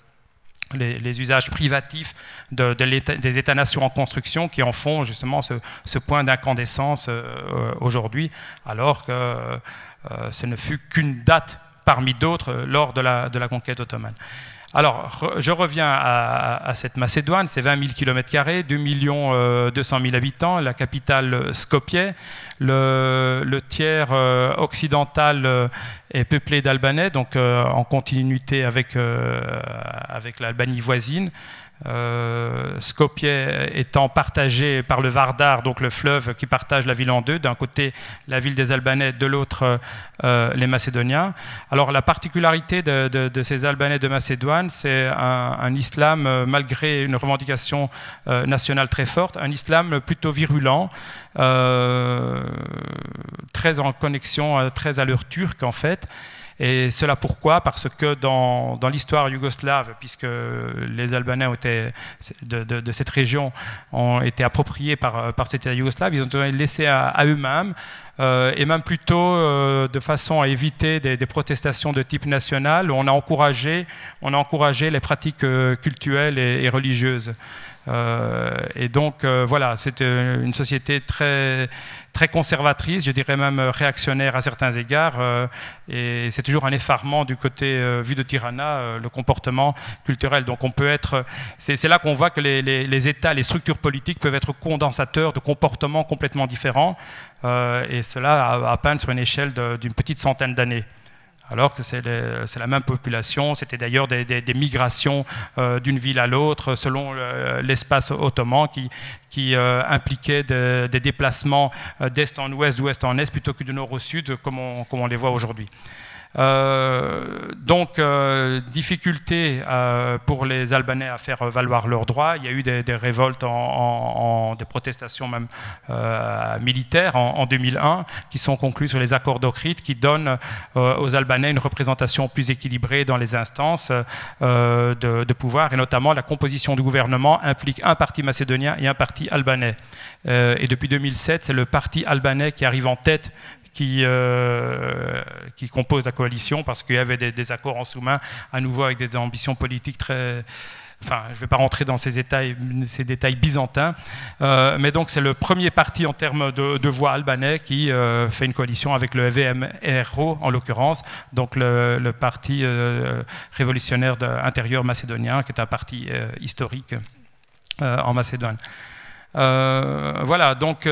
Speaker 4: les usages privatifs des États-nations en construction qui en font justement ce point d'incandescence aujourd'hui, alors que ce ne fut qu'une date parmi d'autres lors de la conquête ottomane. Alors, je reviens à cette Macédoine, c'est 20 000 km², 2 200 000 habitants, la capitale Skopje. Le tiers occidental est peuplé d'Albanais, donc en continuité avec l'Albanie voisine. Skopje étant partagé par le Vardar, donc le fleuve qui partage la ville en deux, d'un côté la ville des Albanais, de l'autre les Macédoniens. Alors la particularité de ces Albanais de Macédoine, c'est un islam, malgré une revendication nationale très forte, un islam plutôt virulent, très en connexion, très à l'heure turque en fait. Et cela pourquoi? Parce que dans l'histoire yougoslave, puisque les Albanais de cette région ont été appropriés par cet État yougoslave, ils ont été laissés à eux-mêmes, et même plutôt de façon à éviter des protestations de type national. On a encouragé les pratiques cultuelles et religieuses. Et donc voilà, c'est une société très, très conservatrice, je dirais même réactionnaire à certains égards, et c'est toujours un effarement du côté vu de Tirana, le comportement culturel. Donc on peut être, c'est là qu'on voit que les États, les structures politiques peuvent être condensateurs de comportements complètement différents, et cela à peine sur une échelle d'une petite centaine d'années. Alors que c'est la même population, c'était d'ailleurs des migrations d'une ville à l'autre selon l'espace ottoman qui impliquait des déplacements d'est en ouest, d'ouest en est, plutôt que de nord au sud, comme on les voit aujourd'hui. Donc, difficulté pour les Albanais à faire valoir leurs droits. Il y a eu des révoltes, des protestations même militaires en 2001, qui sont conclues sur les accords d'Okhrid, qui donnent aux Albanais une représentation plus équilibrée dans les instances de pouvoir, et notamment la composition du gouvernement implique un parti macédonien et un parti albanais. Et depuis 2007, c'est le parti albanais qui arrive en tête, qui compose la coalition, parce qu'il y avait des accords en sous-main, à nouveau avec des ambitions politiques très... Enfin, je ne vais pas rentrer dans ces détails byzantins, mais donc c'est le premier parti en termes de voix albanais qui fait une coalition avec le VMRO, en l'occurrence, donc le parti révolutionnaire intérieur macédonien, qui est un parti historique en Macédoine. Voilà, donc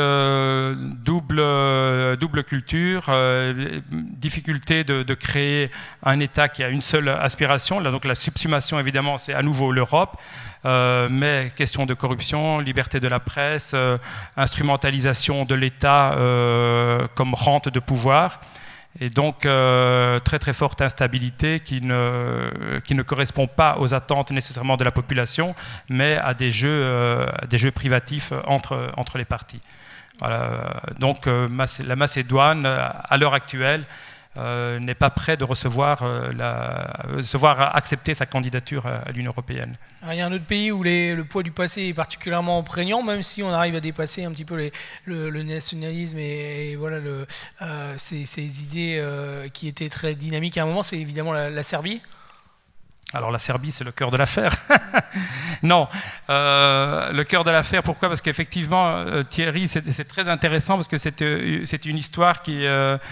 Speaker 4: double culture, difficulté de créer un État qui a une seule aspiration. Là, donc la subsumation, évidemment, c'est à nouveau l'Europe, mais question de corruption, liberté de la presse, instrumentalisation de l'État comme rente de pouvoir. Et donc, très très forte instabilité qui ne correspond pas aux attentes nécessairement de la population, mais à des jeux privatifs entre les partis. Voilà. Donc, la Macédoine, à l'heure actuelle, n'est pas prêt de recevoir accepter sa candidature à l'Union européenne.
Speaker 3: Alors, il y a un autre pays où le poids du passé est particulièrement prégnant, même si on arrive à dépasser un petit peu le nationalisme et voilà ces idées qui étaient très dynamiques à un moment, c'est évidemment la Serbie.
Speaker 4: Alors la Serbie, c'est le cœur de l'affaire. Non, le cœur de l'affaire, pourquoi? Parce qu'effectivement, Thierry, c'est très intéressant, parce que c'est une histoire qui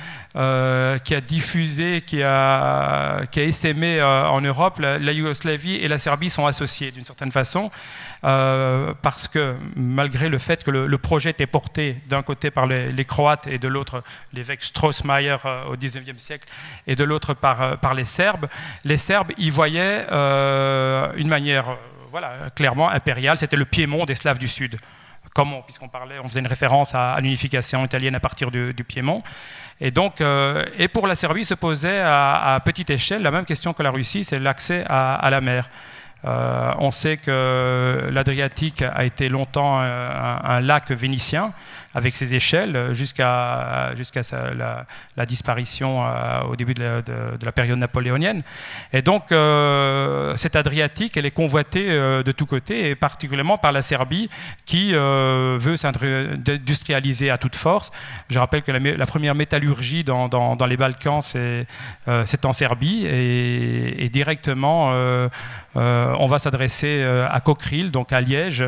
Speaker 4: a diffusé, qui a essaimé en Europe. La Yougoslavie et la Serbie sont associées d'une certaine façon, parce que malgré le fait que le projet était porté d'un côté par les Croates et de l'autre l'évêque Strossmayer au XIXe siècle, et de l'autre par les Serbes y voyaient une manière voilà, clairement impériale. C'était le Piémont des Slaves du Sud. Puisqu'on faisait une référence à l'unification italienne à partir du Piémont. Et donc, et pour la Serbie se posait à petite échelle la même question que la Russie, c'est l'accès à la mer. On sait que l'Adriatique a été longtemps un lac vénitien, avec ses échelles, jusqu'à la disparition au début de la période napoléonienne. Et donc, cette Adriatique, elle est convoitée de tous côtés, et particulièrement par la Serbie, qui veut s'industrialiser à toute force. Je rappelle que la première métallurgie dans les Balkans, c'est en Serbie, et directement, on va s'adresser à Kokril, donc à Liège,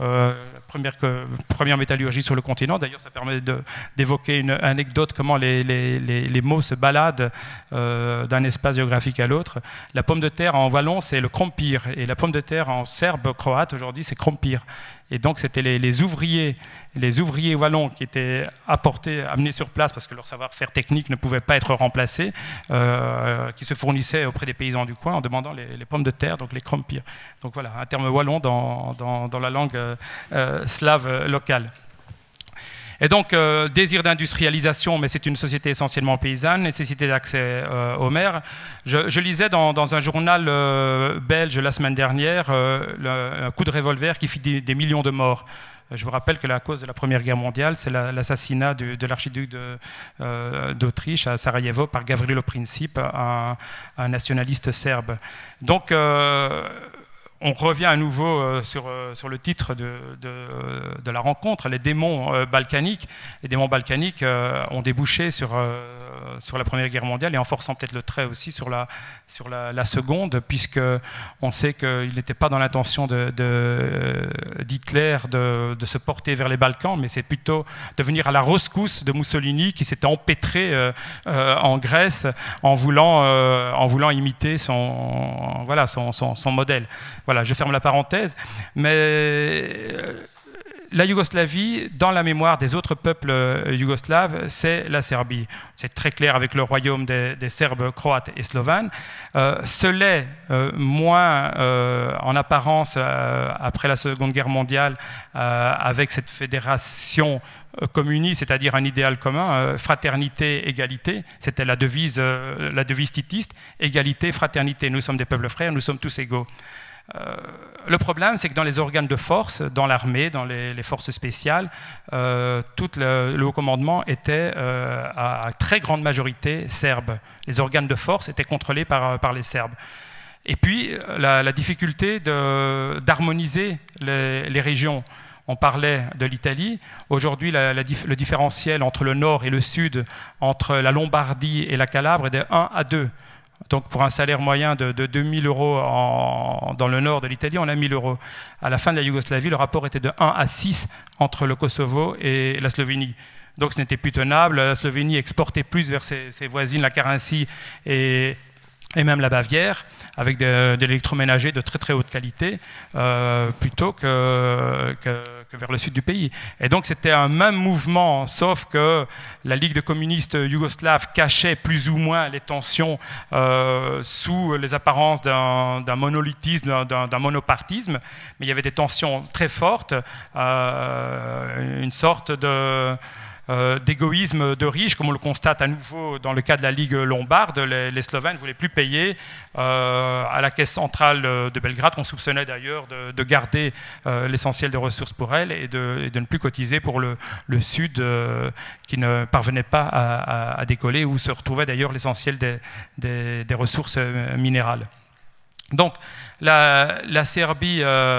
Speaker 4: première métallurgie sur le continent. D'ailleurs, ça permet d'évoquer une anecdote, comment les mots se baladent d'un espace géographique à l'autre. La pomme de terre en wallon, c'est le krompir, et la pomme de terre en serbe-croate, aujourd'hui, c'est krompir. Et donc, c'était les ouvriers wallons qui étaient amenés sur place, parce que leur savoir-faire technique ne pouvait pas être remplacé, qui se fournissaient auprès des paysans du coin en demandant les pommes de terre, donc les krompir. Donc voilà, un terme wallon dans la langue slave locale. Et donc, désir d'industrialisation, mais c'est une société essentiellement paysanne, nécessité d'accès aux mers. Je lisais dans un journal belge la semaine dernière un coup de revolver qui fit des millions de morts. Je vous rappelle que la cause de la Première Guerre mondiale, c'est l'assassinat de l'archiduc d'Autriche à Sarajevo par Gavrilo Princip, un nationaliste serbe. Donc, on revient à nouveau sur le titre de la rencontre, les démons balkaniques. Les démons balkaniques ont débouché sur la Première Guerre mondiale et en forçant peut-être le trait aussi sur la Seconde, puisqu'on sait qu'il n'était pas dans l'intention d'Hitler de se porter vers les Balkans, mais c'est plutôt de venir à la rescousse de Mussolini qui s'était empêtré en Grèce en voulant imiter son modèle. Voilà, je ferme la parenthèse, mais la Yougoslavie, dans la mémoire des autres peuples yougoslaves, c'est la Serbie. C'est très clair avec le royaume des Serbes, Croates et Slovanes. Ce l'est moins en apparence après la Seconde Guerre mondiale avec cette fédération communiste, c'est-à-dire un idéal commun, fraternité, égalité. C'était la devise titiste, égalité, fraternité. Nous sommes des peuples frères, nous sommes tous égaux. Le problème, c'est que dans les organes de force, dans l'armée, dans les forces spéciales, tout le haut commandement était à très grande majorité serbe. Les organes de force étaient contrôlés par les Serbes. Et puis, la difficulté d'harmoniser les régions. On parlait de l'Italie. Aujourd'hui, le différentiel entre le nord et le sud, entre la Lombardie et la Calabre, est de 1 à 2. Donc pour un salaire moyen de 2 000 € dans le nord de l'Italie, on a 1 000 €. À la fin de la Yougoslavie, le rapport était de 1 à 6 entre le Kosovo et la Slovénie. Donc ce n'était plus tenable. La Slovénie exportait plus vers ses voisines, la Carinthie et même la Bavière, avec de l'électroménager de très très haute qualité, plutôt que vers le sud du pays. Et donc c'était un même mouvement, sauf que la Ligue de communistes yougoslaves cachait plus ou moins les tensions sous les apparences d'un monolithisme, d'un monopartisme, mais il y avait des tensions très fortes, une sorte d'égoïsme de riches, comme on le constate à nouveau dans le cas de la Ligue lombarde. Les Slovènes ne voulaient plus payer à la caisse centrale de Belgrade, qu'on soupçonnait d'ailleurs de garder l'essentiel des ressources pour elle et de ne plus cotiser pour le sud qui ne parvenait pas à décoller, où se retrouvait d'ailleurs l'essentiel des ressources minérales. Donc la Serbie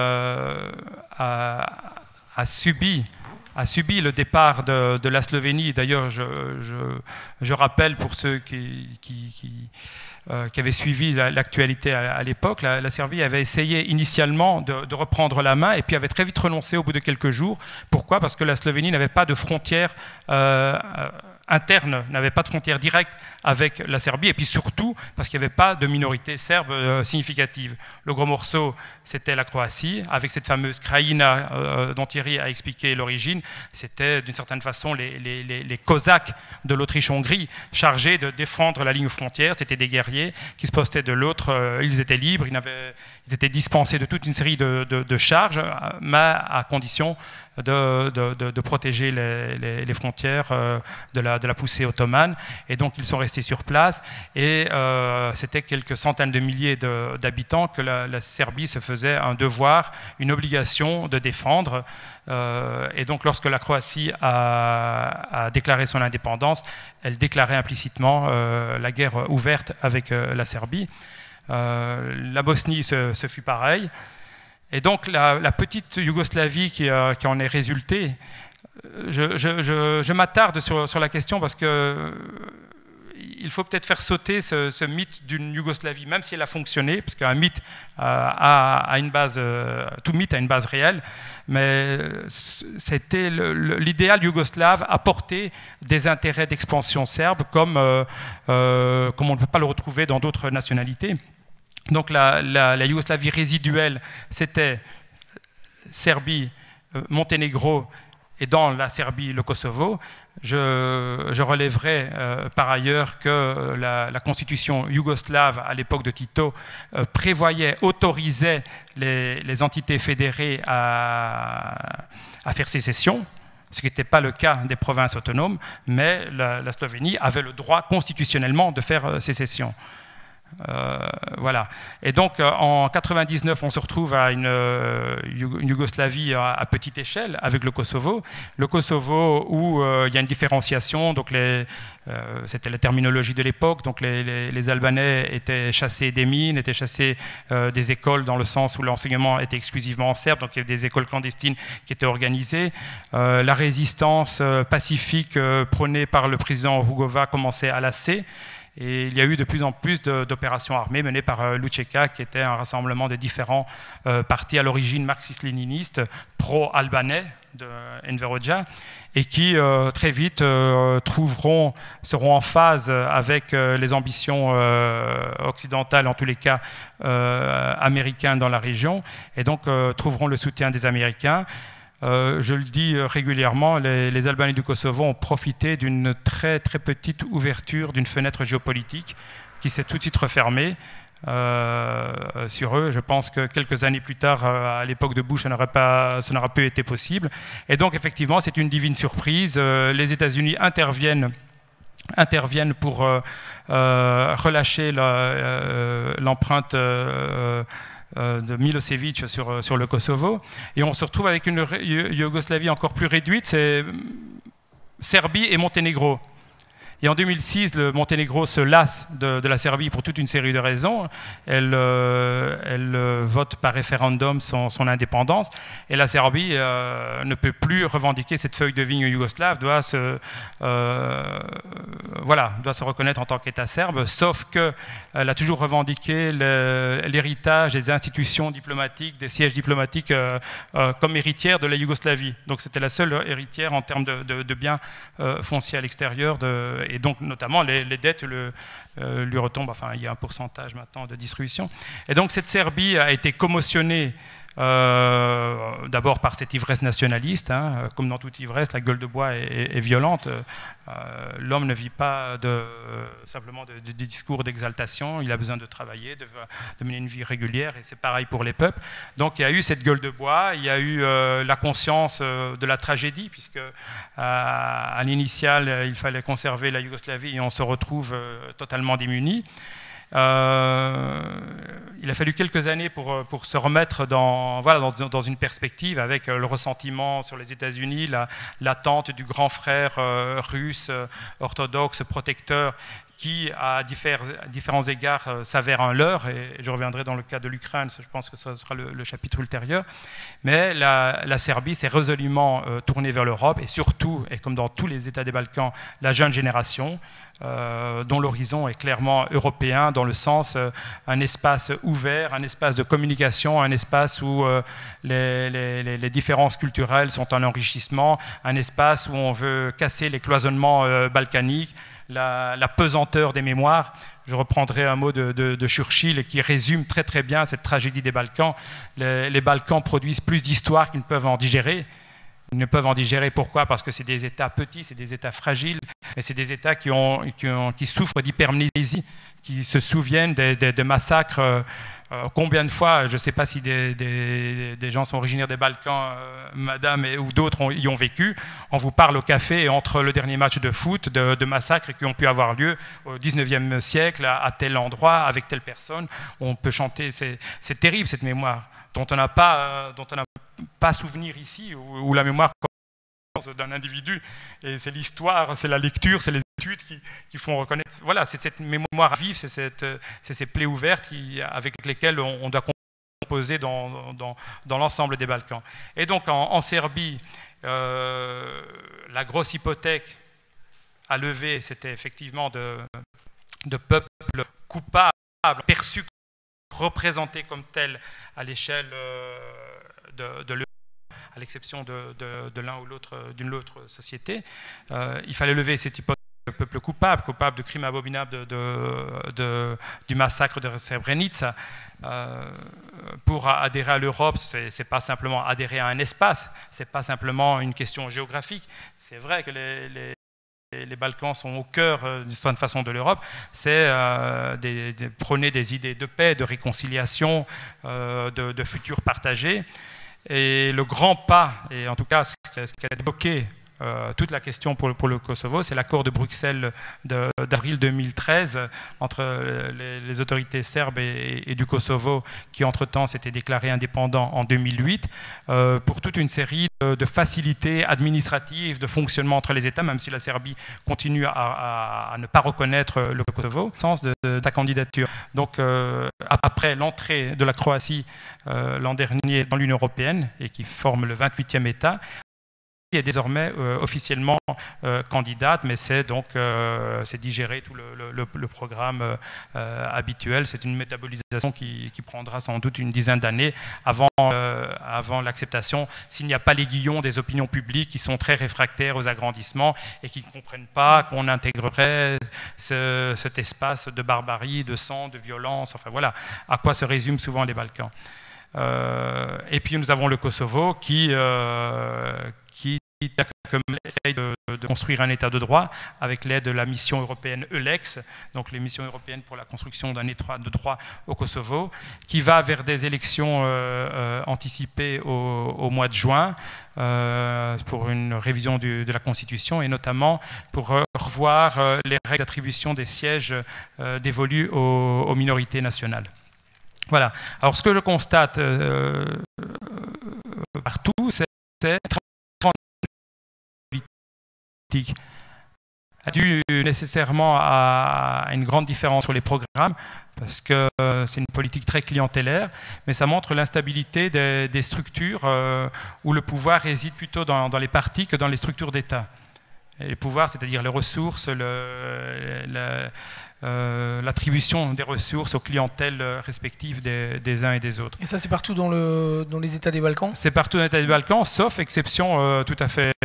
Speaker 4: a subi le départ de la Slovénie. D'ailleurs, je rappelle pour ceux qui avaient suivi l'actualité à l'époque, la Serbie avait essayé initialement de reprendre la main et puis avait très vite renoncé au bout de quelques jours. Pourquoi? Parce que la Slovénie n'avait pas de frontière interne, n'avait pas de frontière directe avec la Serbie, et puis surtout parce qu'il n'y avait pas de minorité serbe significative. Le gros morceau, c'était la Croatie, avec cette fameuse Krajina dont Thierry a expliqué l'origine. C'était d'une certaine façon les Cosaques de l'Autriche-Hongrie, chargés de défendre la ligne frontière. C'était des guerriers qui se postaient de l'autre, ils étaient libres, ils étaient dispensés de toute une série de charges, mais à condition de protéger les frontières de la poussée ottomane. Et donc ils sont restés sur place, et c'était quelques centaines de milliers d'habitants que la Serbie se faisait un devoir, une obligation de défendre. Et donc lorsque la Croatie a déclaré son indépendance, elle déclarait implicitement la guerre ouverte avec la Serbie. La Bosnie, ce fut pareil. Et donc la petite Yougoslavie qui en est résultée, je m'attarde sur la question parce que il faut peut-être faire sauter ce mythe d'une Yougoslavie, même si elle a fonctionné, parce qu'un mythe a une base, tout mythe a une base réelle, mais c'était l'idéal yougoslave apportait des intérêts d'expansion serbe comme on ne peut pas le retrouver dans d'autres nationalités. Donc la Yougoslavie résiduelle, c'était Serbie, Monténégro, et dans la Serbie, le Kosovo. Je relèverai par ailleurs que la constitution yougoslave à l'époque de Tito autorisait les entités fédérées à faire sécession, ce qui n'était pas le cas des provinces autonomes, mais la Slovénie avait le droit constitutionnellement de faire sécession. Voilà. Et donc en 99, on se retrouve à une Yougoslavie à petite échelle avec le Kosovo. Le Kosovo où il y a une différenciation. Donc c'était la terminologie de l'époque. Donc les Albanais étaient chassés des mines, étaient chassés des écoles dans le sens où l'enseignement était exclusivement en serbe. Donc il y avait des écoles clandestines qui étaient organisées. La résistance pacifique prônée par le président Rugova commençait à lasser. Et il y a eu de plus en plus d'opérations armées menées par l'UÇK, qui était un rassemblement de différents partis à l'origine marxiste-léniniste, pro-albanais de Enver Hoxha, et qui très vite seront en phase avec les ambitions occidentales, en tous les cas américaines dans la région, et donc trouveront le soutien des Américains. Je le dis régulièrement, les Albanais du Kosovo ont profité d'une très très petite ouverture d'une fenêtre géopolitique qui s'est tout de suite refermée sur eux. Je pense que quelques années plus tard, à l'époque de Bush, ça n'aurait pas été possible. Et donc effectivement, c'est une divine surprise. Les États-Unis interviennent pour relâcher l'empreinte de Milosevic sur le Kosovo, et on se retrouve avec une Yougoslavie encore plus réduite, c'est Serbie et Monténégro. Et en 2006, le Monténégro se lasse de la Serbie pour toute une série de raisons. Elle vote par référendum son indépendance. Et la Serbie ne peut plus revendiquer cette feuille de vigne yougoslave, doit se reconnaître en tant qu'État serbe, sauf qu'elle a toujours revendiqué l'héritage des institutions diplomatiques, des sièges diplomatiques comme héritière de la Yougoslavie. Donc c'était la seule héritière en termes de biens fonciers à l'extérieur. Et donc, notamment, les dettes lui retombent. Enfin, il y a un pourcentage maintenant de distribution. Et donc, cette Serbie a été commotionnée d'abord par cette ivresse nationaliste. Comme dans toute ivresse, la gueule de bois est violente. L'homme ne vit pas simplement de discours d'exaltation. Il a besoin de travailler, de mener une vie régulière. Et c'est pareil pour les peuples. Donc, il y a eu cette gueule de bois. Il y a eu la conscience de la tragédie, puisque à l'initiale, il fallait conserver la Yougoslavie et on se retrouve totalement démunis. Il a fallu quelques années pour se remettre dans une perspective, avec le ressentiment sur les États-Unis, l'attente du grand frère russe, orthodoxe, protecteur, qui, à différents égards, s'avère un leurre, et je reviendrai dans le cas de l'Ukraine, je pense que ce sera le chapitre ultérieur. Mais la Serbie s'est résolument tournée vers l'Europe, et surtout, et comme dans tous les États des Balkans, la jeune génération, dont l'horizon est clairement européen, dans le sens un espace ouvert, un espace de communication, un espace où les différences culturelles sont un enrichissement, un espace où on veut casser les cloisonnements balkaniques, la pesanteur des mémoires. Je reprendrai un mot de Churchill qui résume très très bien cette tragédie des Balkans. Les Balkans produisent plus d'histoire qu'ils ne peuvent en digérer. Ils ne peuvent en digérer, pourquoi? Parce que c'est des États petits, c'est des États fragiles, mais c'est des États qui souffrent d'hypermnésie, qui se souviennent de massacres. Combien de fois, je ne sais pas si des gens sont originaires des Balkans, madame, ou d'autres y ont vécu, on vous parle au café entre le dernier match de foot, de massacres qui ont pu avoir lieu au 19e siècle, à tel endroit, avec telle personne. On peut chanter, c'est terrible cette mémoire, dont on n'a pas souvenir ici, où la mémoire d'un individu, et c'est l'histoire, c'est la lecture, c'est les études qui font reconnaître. Voilà, c'est cette mémoire vive, c'est ces plaies ouvertes avec lesquelles on doit composer dans l'ensemble des Balkans. Et donc en Serbie, la grosse hypothèque à lever, c'était effectivement de peuples coupables, perçus, représentés comme tels à l'échelle de l'Europe, à l'exception de l'un ou l'autre, d'une autre société. Il fallait lever cette hypothèse de peuple coupable de crimes abominables du massacre de Srebrenica. Pour adhérer à l'Europe, ce n'est pas simplement adhérer à un espace, ce n'est pas simplement une question géographique. C'est vrai que les Balkans sont au cœur, d'une certaine façon, de l'Europe. C'est prôner des idées de paix, de réconciliation, de futur partagé. Et le grand pas, et en tout cas ce qu'elle a débloqué toute la question pour le Kosovo, c'est l'accord de Bruxelles d'avril 2013 entre les autorités serbes et du Kosovo, qui entre-temps s'était déclaré indépendant en 2008, pour toute une série de facilités administratives, de fonctionnement entre les États, même si la Serbie continue à ne pas reconnaître le Kosovo, au sens de sa candidature. Donc, après l'entrée de la Croatie l'an dernier dans l'Union européenne, et qui forme le 28e État, est désormais officiellement candidate, mais c'est donc digérer tout le programme habituel. C'est une métabolisation qui prendra sans doute une dizaine d'années avant l'acceptation, s'il n'y a pas l'aiguillon des opinions publiques qui sont très réfractaires aux agrandissements et qui ne comprennent pas qu'on intégrerait cet espace de barbarie, de sang, de violence, enfin voilà, à quoi se résument souvent les Balkans. Et puis nous avons le Kosovo qui essaye de construire un état de droit avec l'aide de la mission européenne EULEX, donc les missions européennes pour la construction d'un état de droit au Kosovo, qui va vers des élections anticipées au mois de juin pour une révision de la Constitution, et notamment pour revoir les règles d'attribution des sièges dévolus aux minorités nationales. Voilà. Alors ce que je constate partout, c'est politique a dû nécessairement à une grande différence sur les programmes, parce que c'est une politique très clientélaire, mais ça montre l'instabilité des structures où le pouvoir réside plutôt dans les partis que dans les structures d'État. Et les pouvoirs, c'est-à-dire les ressources, l'attribution des ressources aux clientèles respectives des uns et des autres.
Speaker 3: Et ça, c'est partout dans les États des Balkans? C'est
Speaker 4: partout dans les États des Balkans, sauf exception tout à fait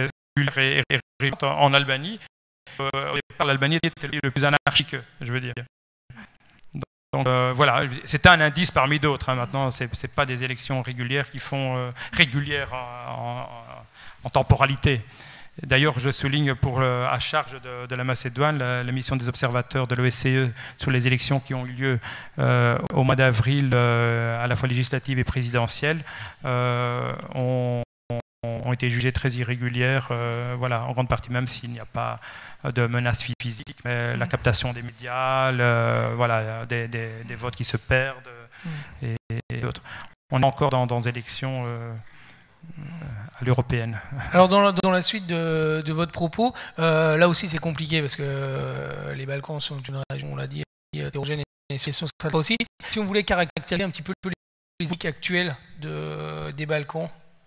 Speaker 4: en Albanie. L'Albanie était le plus anarchique, je veux dire. Donc voilà, c'est un indice parmi d'autres. Hein. Maintenant, ce n'est pas des élections régulières qui font régulières en temporalité. D'ailleurs, je souligne à charge de la Macédoine, la mission des observateurs de l'OSCE sur les élections qui ont eu lieu au mois d'avril, à la fois législatives et présidentielles, ont été jugées très irrégulières, voilà, en grande partie, même s'il n'y a pas de menaces physiques, mais la captation des médias, voilà, des votes qui se perdent et d'autres. On est encore dans des élections à l'européenne.
Speaker 3: Alors dans la suite de votre propos, là aussi c'est compliqué parce que les Balkans sont une région, on l'a dit, hétérogène et situation aussi. Si on voulait caractériser un petit peu les politiques actuelles des Balkans.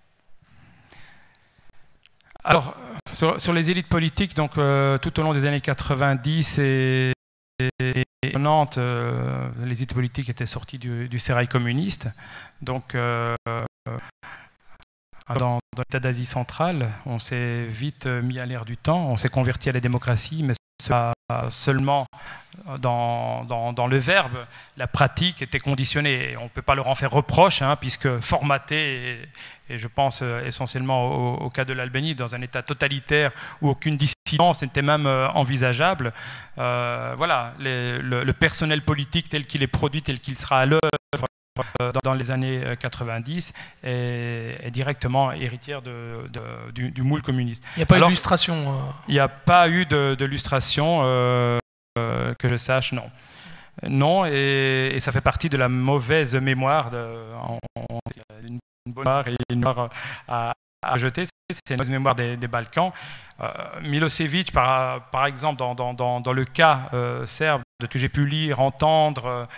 Speaker 4: Alors, sur les élites politiques, donc, tout au long des années 90 et 90, les élites politiques étaient sorties du sérail communiste. Donc, dans l'État d'Asie centrale, on s'est vite mis à l'ère du temps, on s'est converti à la démocratie, mais seulement dans le verbe. La pratique était conditionnée. On ne peut pas leur en faire reproche, hein, puisque formaté, et je pense essentiellement au cas de l'Albanie, dans un État totalitaire où aucune dissidence n'était même envisageable. Voilà, le personnel politique tel qu'il est produit, tel qu'il sera à l'œuvre dans les années 90 est directement héritière du moule communiste.
Speaker 3: Il n'y a pas eu d'illustration
Speaker 4: Il n'y a pas eu de lustration, que je sache, non. Non, et ça fait partie de la mauvaise mémoire, une bonne mémoire et une mémoire à jeter. C'est une mauvaise mémoire des Balkans. Milosevic, par exemple, dans le cas serbe, de ce que j'ai pu lire, entendre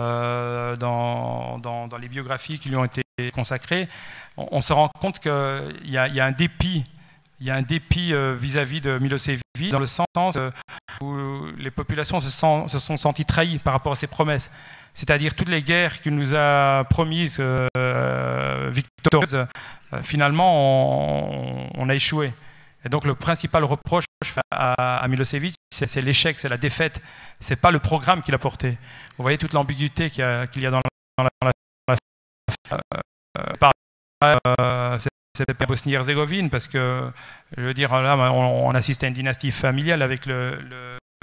Speaker 4: dans les biographies qui lui ont été consacrées, on se rend compte qu'il y a un dépit. Il y a un dépit vis-à-vis de Milosevic, dans le sens où les populations se sont senties trahies par rapport à ses promesses. C'est-à-dire toutes les guerres qu'il nous a promises victorieuses, finalement, on a échoué. Et donc le principal reproche à Milosevic, c'est l'échec, c'est la défaite. Ce n'est pas le programme qu'il a porté. Vous voyez toute l'ambiguïté qu'il y a dans la c'était Bosnie-Herzégovine, parce que, je veux dire, là, on assiste à une dynastie familiale avec le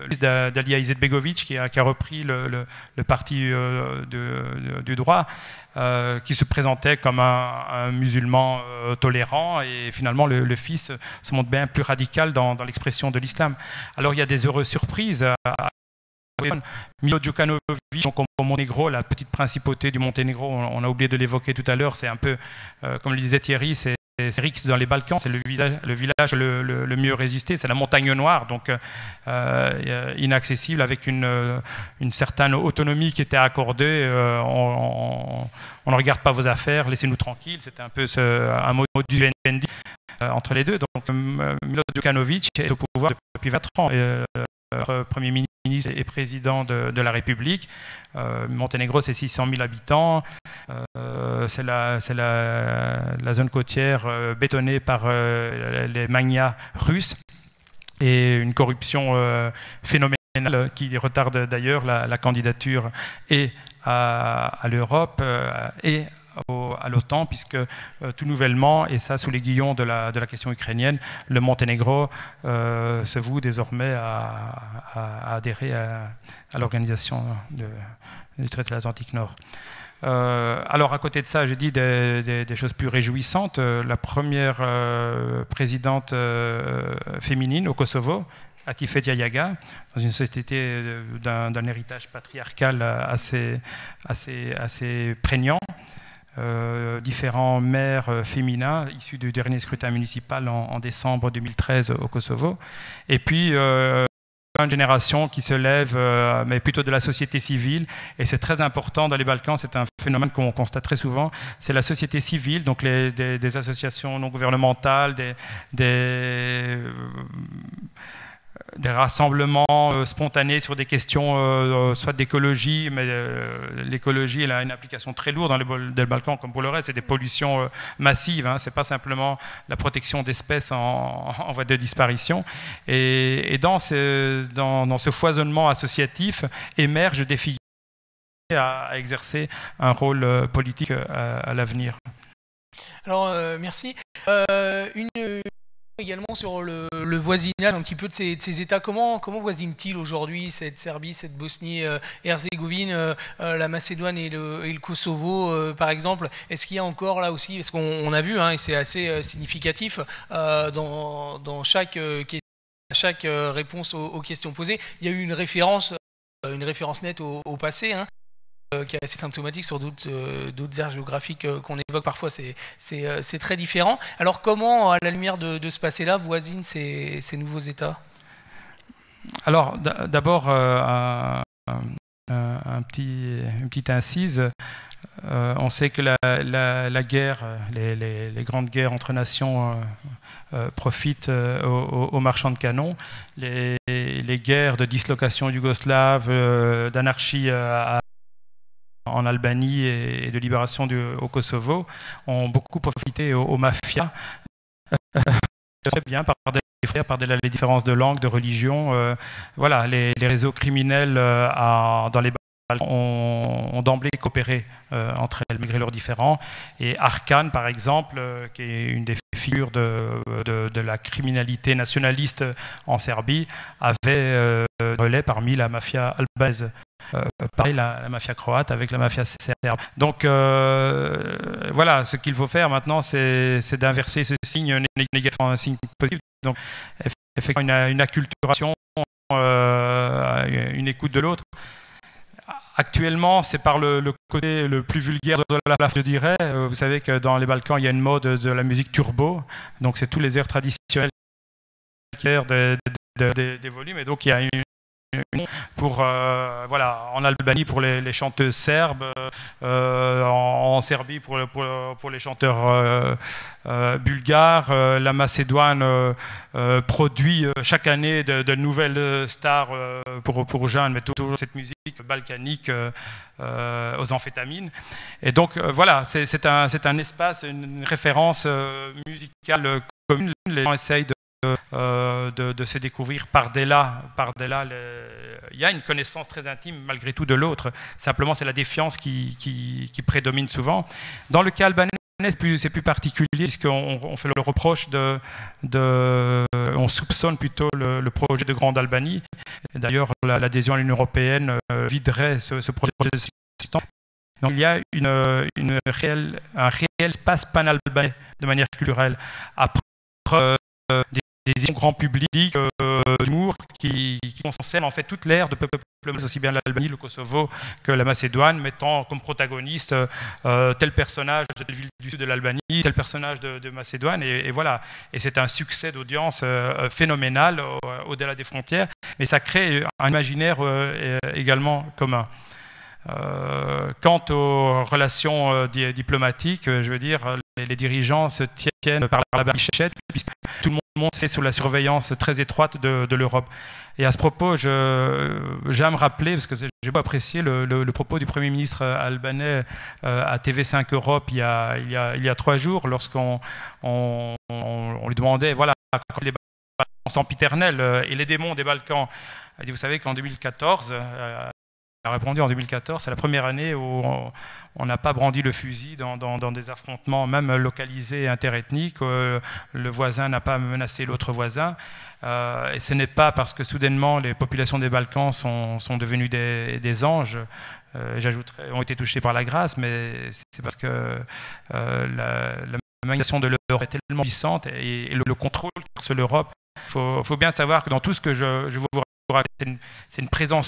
Speaker 4: d'Alija Izetbegovic qui a repris le parti du droit, qui se présentait comme un musulman tolérant, et finalement le fils se montre bien plus radical dans l'expression de l'islam. Alors il y a des heureuses surprises. Milo Djukanovic, donc au Monténégro, la petite principauté du Monténégro, on a oublié de l'évoquer tout à l'heure, c'est un peu, comme le disait Thierry, c'est Rix dans les Balkans, c'est le village le mieux résisté, c'est la montagne noire, donc inaccessible, avec une certaine autonomie qui était accordée. On ne regarde pas vos affaires, laissez-nous tranquilles, c'était un peu un mot du Vendi entre les deux. Donc Milo Djukanovic est au pouvoir depuis 20 ans. Premier ministre et président de la République. Monténégro, c'est 600 000 habitants. C'est la zone côtière bétonnée par les magnats russes, et une corruption phénoménale qui retarde d'ailleurs la candidature et à l'Europe et à l'OTAN, puisque tout nouvellement, et ça sous l'aiguillon de la question ukrainienne, le Monténégro se voue désormais à adhérer à l'organisation du traité de l'Atlantique Nord. Alors à côté de ça, j'ai dit des choses plus réjouissantes. La première présidente féminine au Kosovo, Atifet Yayaga, dans une société d'un héritage patriarcal assez prégnant. Différents maires féminins issus du dernier scrutin municipal en décembre 2013 au Kosovo. Et puis une génération qui se lève, mais plutôt de la société civile. Et c'est très important dans les Balkans, c'est un phénomène qu'on constate très souvent. C'est la société civile, donc des associations non gouvernementales, des rassemblements spontanés sur des questions soit d'écologie, mais l'écologie elle a une application très lourde dans les Balkans, comme pour le reste, c'est des pollutions massives, hein, c'est pas simplement la protection d'espèces en voie de disparition. Et dans ce foisonnement associatif émergent des figures à exercer un rôle politique à l'avenir.
Speaker 3: Alors merci. Également sur le voisinage un petit peu de ces États. Comment voisinent-ils aujourd'hui cette Serbie, cette Bosnie-Herzégovine, la Macédoine et le Kosovo par exemple? Est-ce qu'il y a encore là aussi, parce qu'on a vu, hein, et c'est assez significatif, dans chaque réponse aux questions posées, il y a eu une référence nette au passé, hein, qui est assez symptomatique sur d'autres aires géographiques qu'on évoque parfois, c'est très différent. Alors comment, à la lumière de ce passé-là, voisinent ces nouveaux États?
Speaker 4: Alors d'abord, une petite incise. On sait que la guerre, les grandes guerres entre nations profitent aux marchands de canons. Les guerres de dislocation yougoslave, d'anarchie en Albanie et de libération au Kosovo ont beaucoup profité aux mafias. Très bien, par les différences de langue, de religion. Voilà, les réseaux criminels dans les Balkans ont d'emblée coopéré entre elles, malgré leurs différends. Et Arkan, par exemple, qui est une des figures de la criminalité nationaliste en Serbie, avait relais parmi la mafia albanaise. Pareil, la mafia croate avec la mafia serbe. Donc voilà, ce qu'il faut faire maintenant, c'est d'inverser ce signe négatif en un signe positif. Donc effectivement, une acculturation, une écoute de l'autre. Actuellement, c'est par le côté le plus vulgaire de la place, je dirais. Vous savez que dans les Balkans, il y a une mode de la musique turbo. Donc c'est tous les airs traditionnels des volumes. Et donc il y a pour voilà, en Albanie pour les chanteuses serbes, en Serbie pour les chanteurs bulgares. La Macédoine produit chaque année de nouvelles stars pour jeunes, mais toujours cette musique balkanique aux amphétamines. Et donc voilà, c'est un espace, une référence musicale commune. Les gens essayent de se découvrir par-delà. Il y a une connaissance très intime malgré tout de l'autre. Simplement, c'est la défiance qui prédomine souvent. Dans le cas albanais, c'est plus particulier puisqu'on fait le reproche on soupçonne plutôt le projet de Grande Albanie. D'ailleurs, l'adhésion à l'Union européenne viderait ce projet de substance. Donc il y a un réel espace pan-albanais de manière culturelle. Après, des grands publics d'humour qui concernent en fait toute l'ère de peuplement, aussi bien l'Albanie, le Kosovo que la Macédoine, mettant comme protagoniste tel personnage de la ville du sud de l'Albanie, tel personnage de Macédoine, et voilà. Et c'est un succès d'audience phénoménal au-delà des frontières, mais ça crée un imaginaire également commun. Quant aux relations diplomatiques, je veux dire, les dirigeants se tiennent par la barbichette, puisque tout le monde est sous la surveillance très étroite de l'Europe. Et à ce propos, j'aime rappeler, parce que j'ai beaucoup apprécié le propos du Premier ministre albanais à TV5 Europe il y a 3 jours, lorsqu'on lui demandait, voilà, quand les Balkans sempiternels et les démons des Balkans. Il a dit, vous savez qu'en 2014, il a répondu en 2014, c'est la première année où on n'a pas brandi le fusil dans des affrontements, même localisés et interethniques. Le voisin n'a pas menacé l'autre voisin. Et ce n'est pas parce que soudainement les populations des Balkans sont devenues des anges, j'ajouterais, ont été touchées par la grâce, mais c'est parce que la manipulation de l'Europe est tellement puissante et le contrôle sur l'Europe. Il faut bien savoir que dans tout ce que je vous raconte, c'est une présence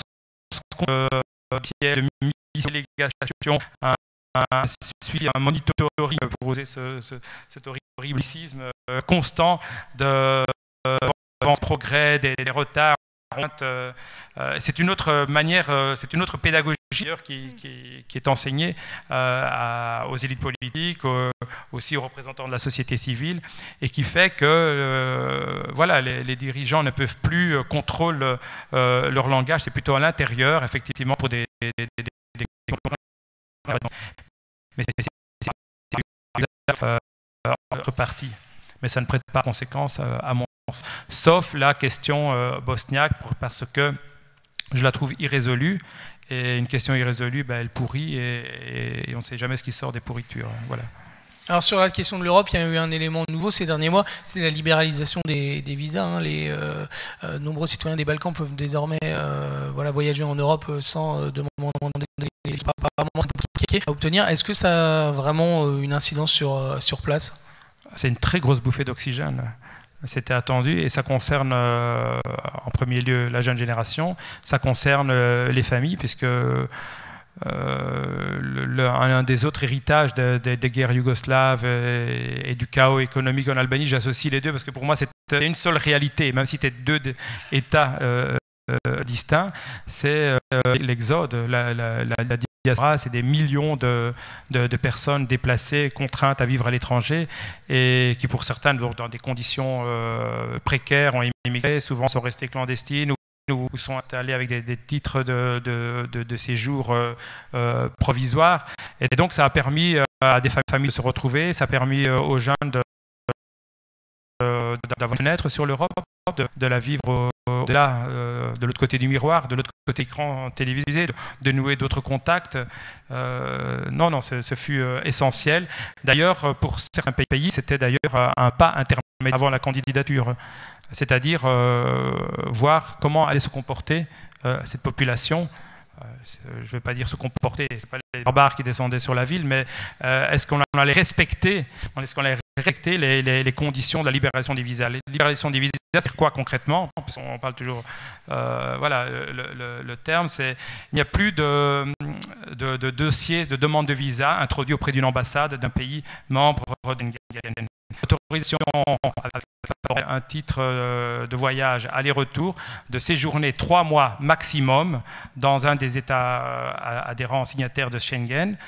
Speaker 4: de délégation, un monitoring pour oser cet horribilisme constant de progrès, des retards. C'est une autre manière, c'est une autre pédagogie qui est enseignée aux élites politiques, aussi aux représentants de la société civile, et qui fait que voilà, les dirigeants ne peuvent plus contrôler leur langage, c'est plutôt à l'intérieur, effectivement, pour des mais c'est autre partie. Mais ça ne prête pas conséquence à mon sens. Sauf la question bosniaque, parce que je la trouve irrésolue. Et une question irrésolue, elle pourrit et on ne sait jamais ce qui sort des pourritures. Voilà.
Speaker 3: Alors sur la question de l'Europe, il y a eu un élément nouveau ces derniers mois, c'est la libéralisation des visas. Les nombreux citoyens des Balkans peuvent désormais voyager en Europe sans demander à obtenir. Est-ce que ça a vraiment une incidence sur place?
Speaker 4: C'est une très grosse bouffée d'oxygène. C'était attendu et ça concerne en premier lieu la jeune génération, ça concerne les familles, puisque un des autres héritages des guerres yougoslaves et du chaos économique en Albanie, j'associe les deux parce que pour moi c'est une seule réalité, même si c'est deux États distincts, c'est l'exode, la diaspora, c'est des millions de personnes déplacées, contraintes à vivre à l'étranger et qui pour certains, dans des conditions précaires, ont immigré, souvent sont restées clandestines ou sont allés avec des titres de séjour provisoires. Et donc ça a permis à des familles de se retrouver, ça a permis aux jeunes d'avoir une fenêtre sur l'Europe, de la vivre de l'autre côté du miroir, de l'autre côté écran télévisé, de nouer d'autres contacts. Non, ce fut essentiel. D'ailleurs, pour certains pays, c'était d'ailleurs un pas intermédiaire avant la candidature. C'est-à-dire voir comment allait se comporter cette population. Je ne vais pas dire se comporter, ce n'est pas les barbares qui descendaient sur la ville, mais est-ce qu'on allait respecter, les conditions de la libération des visas? La libération des visas, c'est quoi concrètement? On parle toujours, le terme, c'est il n'y a plus de dossier de demande de visa introduit auprès d'une ambassade d'un pays membre d'une autorisation avec un titre de voyage aller-retour, de séjourner 3 mois maximum dans un des États adhérents signataires de Schengen,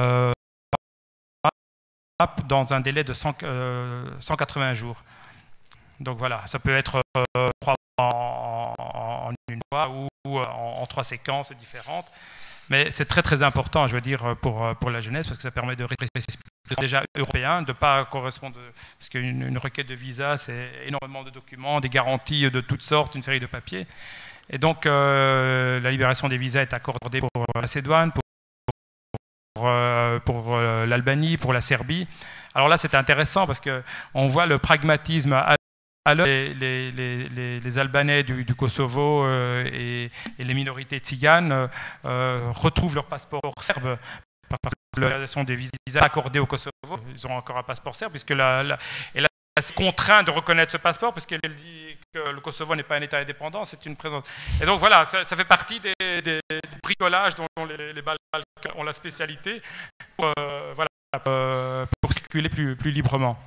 Speaker 4: dans un délai de 180 jours. Donc voilà, ça peut être 3 en une fois ou en 3 séquences différentes. Mais c'est très très important, je veux dire, pour la jeunesse, parce que ça permet de rétrécir déjà européen, de ne pas correspondre, parce qu'une requête de visa, c'est énormément de documents, des garanties de toutes sortes, une série de papiers. Et donc, la libération des visas est accordée pour la Macédoine, pour l'Albanie, pour la Serbie. Alors là, c'est intéressant parce qu'on voit le pragmatisme à l'heure. Les Albanais du Kosovo et les minorités tziganes retrouvent leur passeport serbe par l'organisation des visas accordés au Kosovo. Ils ont encore un passeport serbe, puisque c'est contraint de reconnaître ce passeport, puisqu'elle dit que le Kosovo n'est pas un État indépendant, c'est une présence. Et donc voilà, ça fait partie des bricolages dont les Balkans ont la spécialité pour circuler plus librement.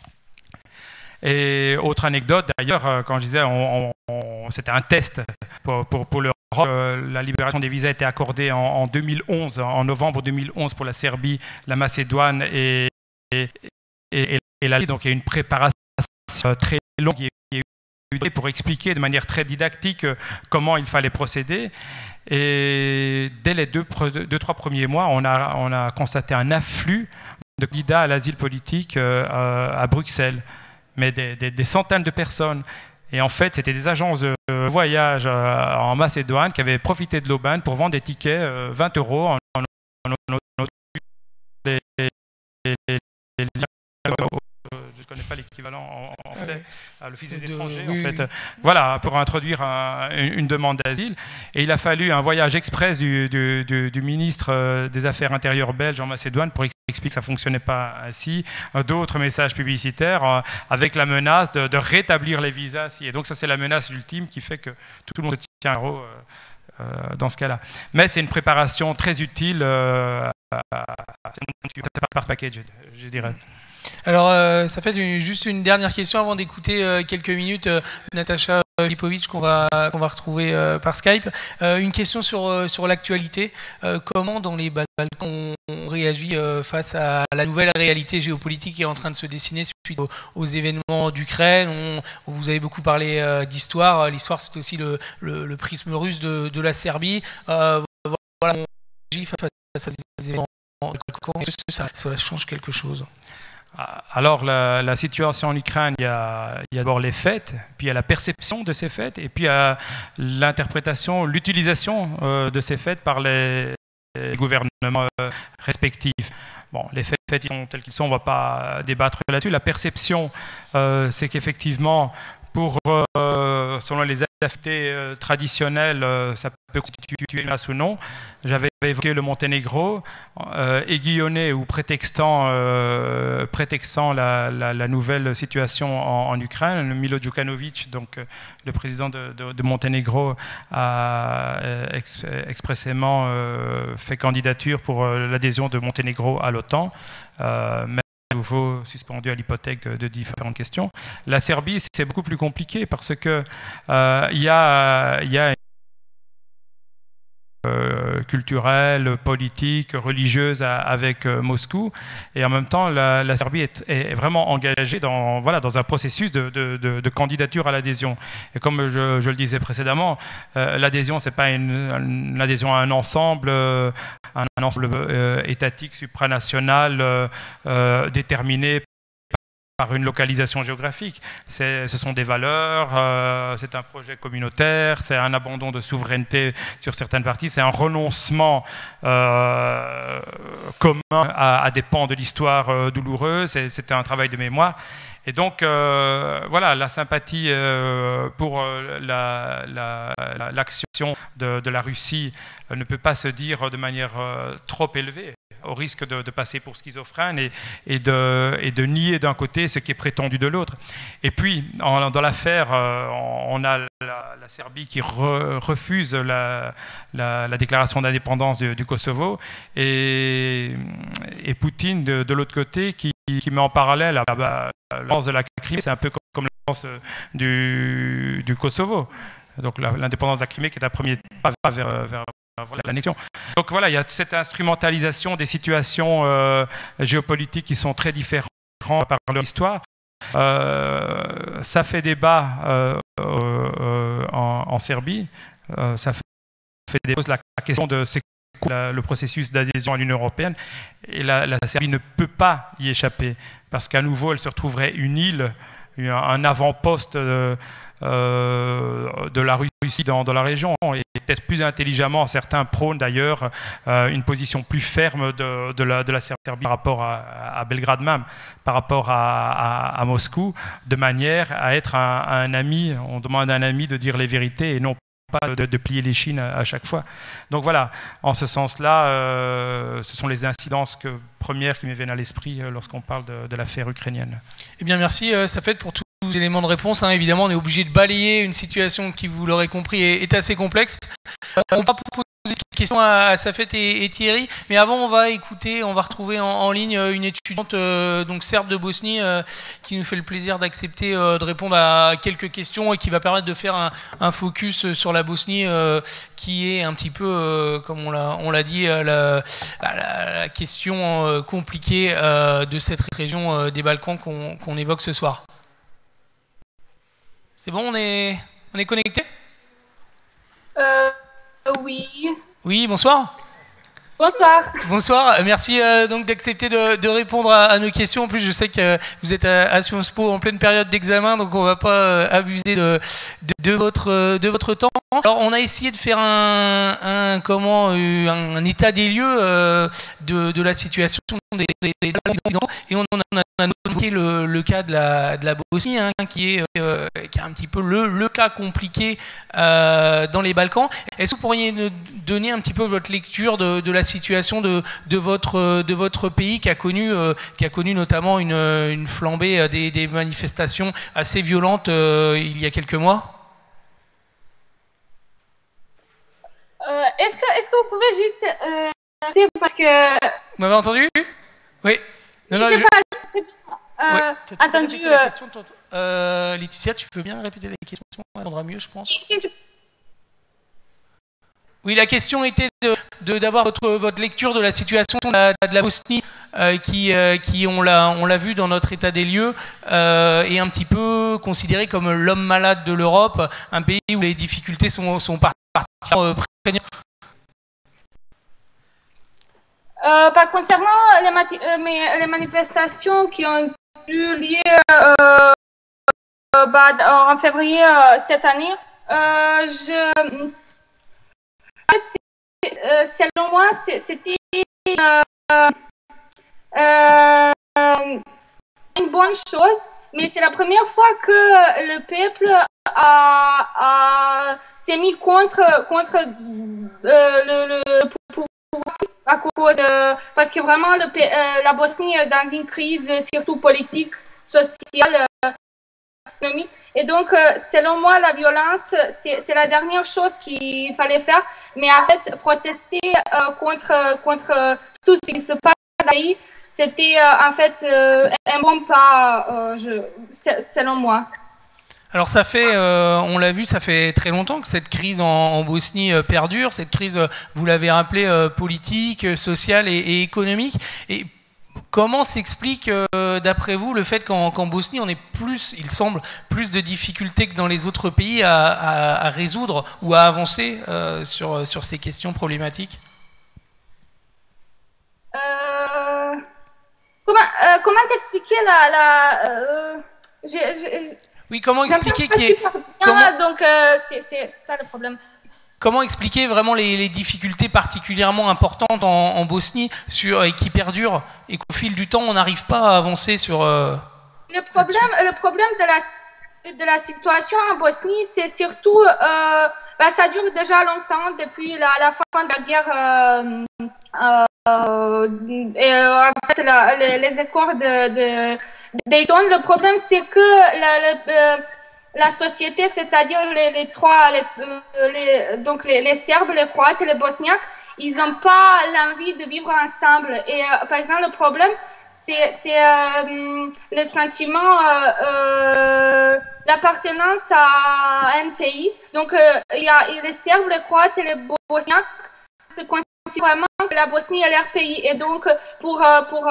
Speaker 4: Et autre anecdote, d'ailleurs, quand je disais, c'était un test pour l'Europe, la libération des visas a été accordée en 2011, en novembre 2011 pour la Serbie, la Macédoine et la. Donc il y a une préparation très longue qui est utilisée pour expliquer de manière très didactique comment il fallait procéder. Et dès les deux, trois premiers mois, on a constaté un afflux de candidats à l'asile politique à Bruxelles, mais des centaines de personnes. Et en fait, c'était des agences de voyage en Macédoine qui avaient profité de l'aubaine pour vendre des tickets 20 € je ne connais pas l'équivalent en français, à l'Office des étrangers, en fait. Voilà, pour introduire une demande d'asile. Et il a fallu un voyage express du ministre des Affaires intérieures belge en Macédoine pour expliquer que ça ne fonctionnait pas ainsi. D'autres messages publicitaires avec la menace de rétablir les visas. Et donc ça, c'est la menace ultime qui fait que tout le monde se tient à l'eau dans ce cas-là. Mais c'est une préparation très utile par package, je dirais.
Speaker 3: Alors, ça fait juste une dernière question avant d'écouter quelques minutes Natacha Filipovic qu'on va retrouver par Skype. Une question sur l'actualité. Comment dans les Balkans on réagit face à la nouvelle réalité géopolitique qui est en train de se dessiner suite aux événements d'Ukraine? Vous avez beaucoup parlé d'histoire. L'histoire, c'est aussi le prisme russe de la Serbie. Voilà, on réagit face à ces événements. Est-ce que ça change quelque chose?
Speaker 4: Alors, la situation en Ukraine, il y a d'abord les faits, puis il y a la perception de ces faits, et puis il y a l'interprétation, l'utilisation de ces faits par les gouvernements respectifs. Bon, les faits sont tels qu'ils sont, on ne va pas débattre là-dessus. La perception, c'est qu'effectivement, selon les affinités traditionnelles, ça peut constituer une menace ou non. J'avais évoqué le Monténégro, aiguillonné ou prétextant la nouvelle situation en Ukraine. Milo Djukanovic, donc le président de Monténégro, a expressément fait candidature pour l'adhésion de Monténégro à l'OTAN. À nouveau suspendu à l'hypothèque de différentes questions. La Serbie, c'est beaucoup plus compliqué parce que il y a culturelle, politique, religieuse avec Moscou, et en même temps la Serbie est vraiment engagée dans un processus de candidature à l'adhésion. Et comme je le disais précédemment, l'adhésion, c'est pas une adhésion à un ensemble étatique, supranational, déterminé par une localisation géographique. Ce sont des valeurs, c'est un projet communautaire, c'est un abandon de souveraineté sur certaines parties, c'est un renoncement commun à des pans de l'histoire douloureuse, c'était un travail de mémoire. Et donc, voilà, la sympathie pour l'action de la Russie ne peut pas se dire de manière trop élevée, au risque de passer pour schizophrène et de nier d'un côté ce qui est prétendu de l'autre. Et puis, dans l'affaire, on a la Serbie qui refuse la déclaration d'indépendance du Kosovo, et Poutine, de l'autre côté, qui met en parallèle la lance de la Crimée, c'est un peu comme la lance du Kosovo. Donc l'indépendance de la Crimée qui est un premier pas vers l'annexion. Donc voilà, il y a cette instrumentalisation des situations géopolitiques qui sont très différentes par leur histoire. Ça fait débat en Serbie. Ça fait débat la question de le processus d'adhésion à l'Union européenne. Et la Serbie ne peut pas y échapper parce qu'à nouveau, elle se retrouverait une île un avant-poste de la Russie dans la région, et peut-être plus intelligemment, certains prônent d'ailleurs une position plus ferme de la Serbie par rapport à Belgrade même, par rapport à Moscou, de manière à être un ami. On demande à un ami de dire les vérités et non pas de plier les chines à chaque fois. Donc voilà, en ce sens-là, ce sont les incidences premières qui me viennent à l'esprit lorsqu'on parle de l'affaire ukrainienne.
Speaker 3: Eh bien merci, ça fait pour tous les éléments de réponse. Hein. Évidemment, on est obligé de balayer une situation qui, vous l'aurez compris, est assez complexe. On va poser des questions à Safet et Thierry, mais avant on va retrouver en ligne une étudiante donc serbe de Bosnie qui nous fait le plaisir d'accepter de répondre à quelques questions et qui va permettre de faire un focus sur la Bosnie qui est un petit peu, comme on l'a dit, la question compliquée de cette région des Balkans qu'on évoque ce soir. C'est bon, on est connecté ?
Speaker 5: Oui.
Speaker 3: Oui, bonsoir.
Speaker 5: Bonsoir.
Speaker 3: Bonsoir, merci donc d'accepter de répondre à nos questions. En plus, je sais que vous êtes à Sciences Po en pleine période d'examen, donc on ne va pas abuser de votre temps. Alors, on a essayé de faire un état des lieux de la situation des et on a noté le cas de la Bosnie, hein, qui est un petit peu le cas compliqué dans les Balkans. Est-ce que vous pourriez nous donner un petit peu votre lecture de la situation de votre pays qui a connu notamment une flambée des manifestations assez violentes il y a quelques mois?
Speaker 5: Est-ce que vous pouvez juste parce que
Speaker 3: vous m'avez entendu? Oui.
Speaker 5: Attendu.
Speaker 3: Laetitia, tu peux bien répéter la question? Ça rendra mieux, je pense. Oui, la question était d'avoir votre lecture de la situation de la Bosnie qui on l'a vu dans notre état des lieux, est un petit peu considéré comme l'homme malade de l'Europe, un pays où les difficultés sont particulièrement prégnantes.
Speaker 5: Concernant les manifestations qui ont eu lieu en février cette année, selon moi, c'était une bonne chose, mais c'est la première fois que le peuple s'est mis contre le pouvoir à cause parce que vraiment la Bosnie est dans une crise surtout politique, sociale, économique. Et donc, selon moi, la violence, c'est la dernière chose qu'il fallait faire. Mais en fait, protester contre tout ce qui se passe là, c'était en fait un bon pas, selon moi.
Speaker 3: Alors ça fait, on l'a vu, ça fait très longtemps que cette crise en Bosnie perdure. Cette crise, vous l'avez rappelé, politique, sociale et économique. Et comment s'explique, d'après vous, le fait qu'en Bosnie, on ait il semble, plus de difficultés que dans les autres pays à résoudre ou à avancer sur ces questions problématiques?
Speaker 5: Comment t'expliquer
Speaker 3: Oui, comment expliquer
Speaker 5: donc c'est ça le problème.
Speaker 3: Comment expliquer vraiment les difficultés particulièrement importantes en Bosnie et qui perdurent et qu'au fil du temps on n'arrive pas à avancer sur
Speaker 5: le problème de la situation en Bosnie, c'est surtout ça dure déjà longtemps depuis la fin de la guerre. En fait, les accords de Dayton, le problème c'est que la société, c'est-à-dire donc les Serbes, les Croates et les Bosniaques, ils n'ont pas l'envie de vivre ensemble. Et par exemple, le problème, c'est le sentiment d'appartenance à un pays. Donc, il y a les Serbes, les Croates et les Bosniaques se considèrent vraiment que la Bosnie est leur pays. Et donc, pour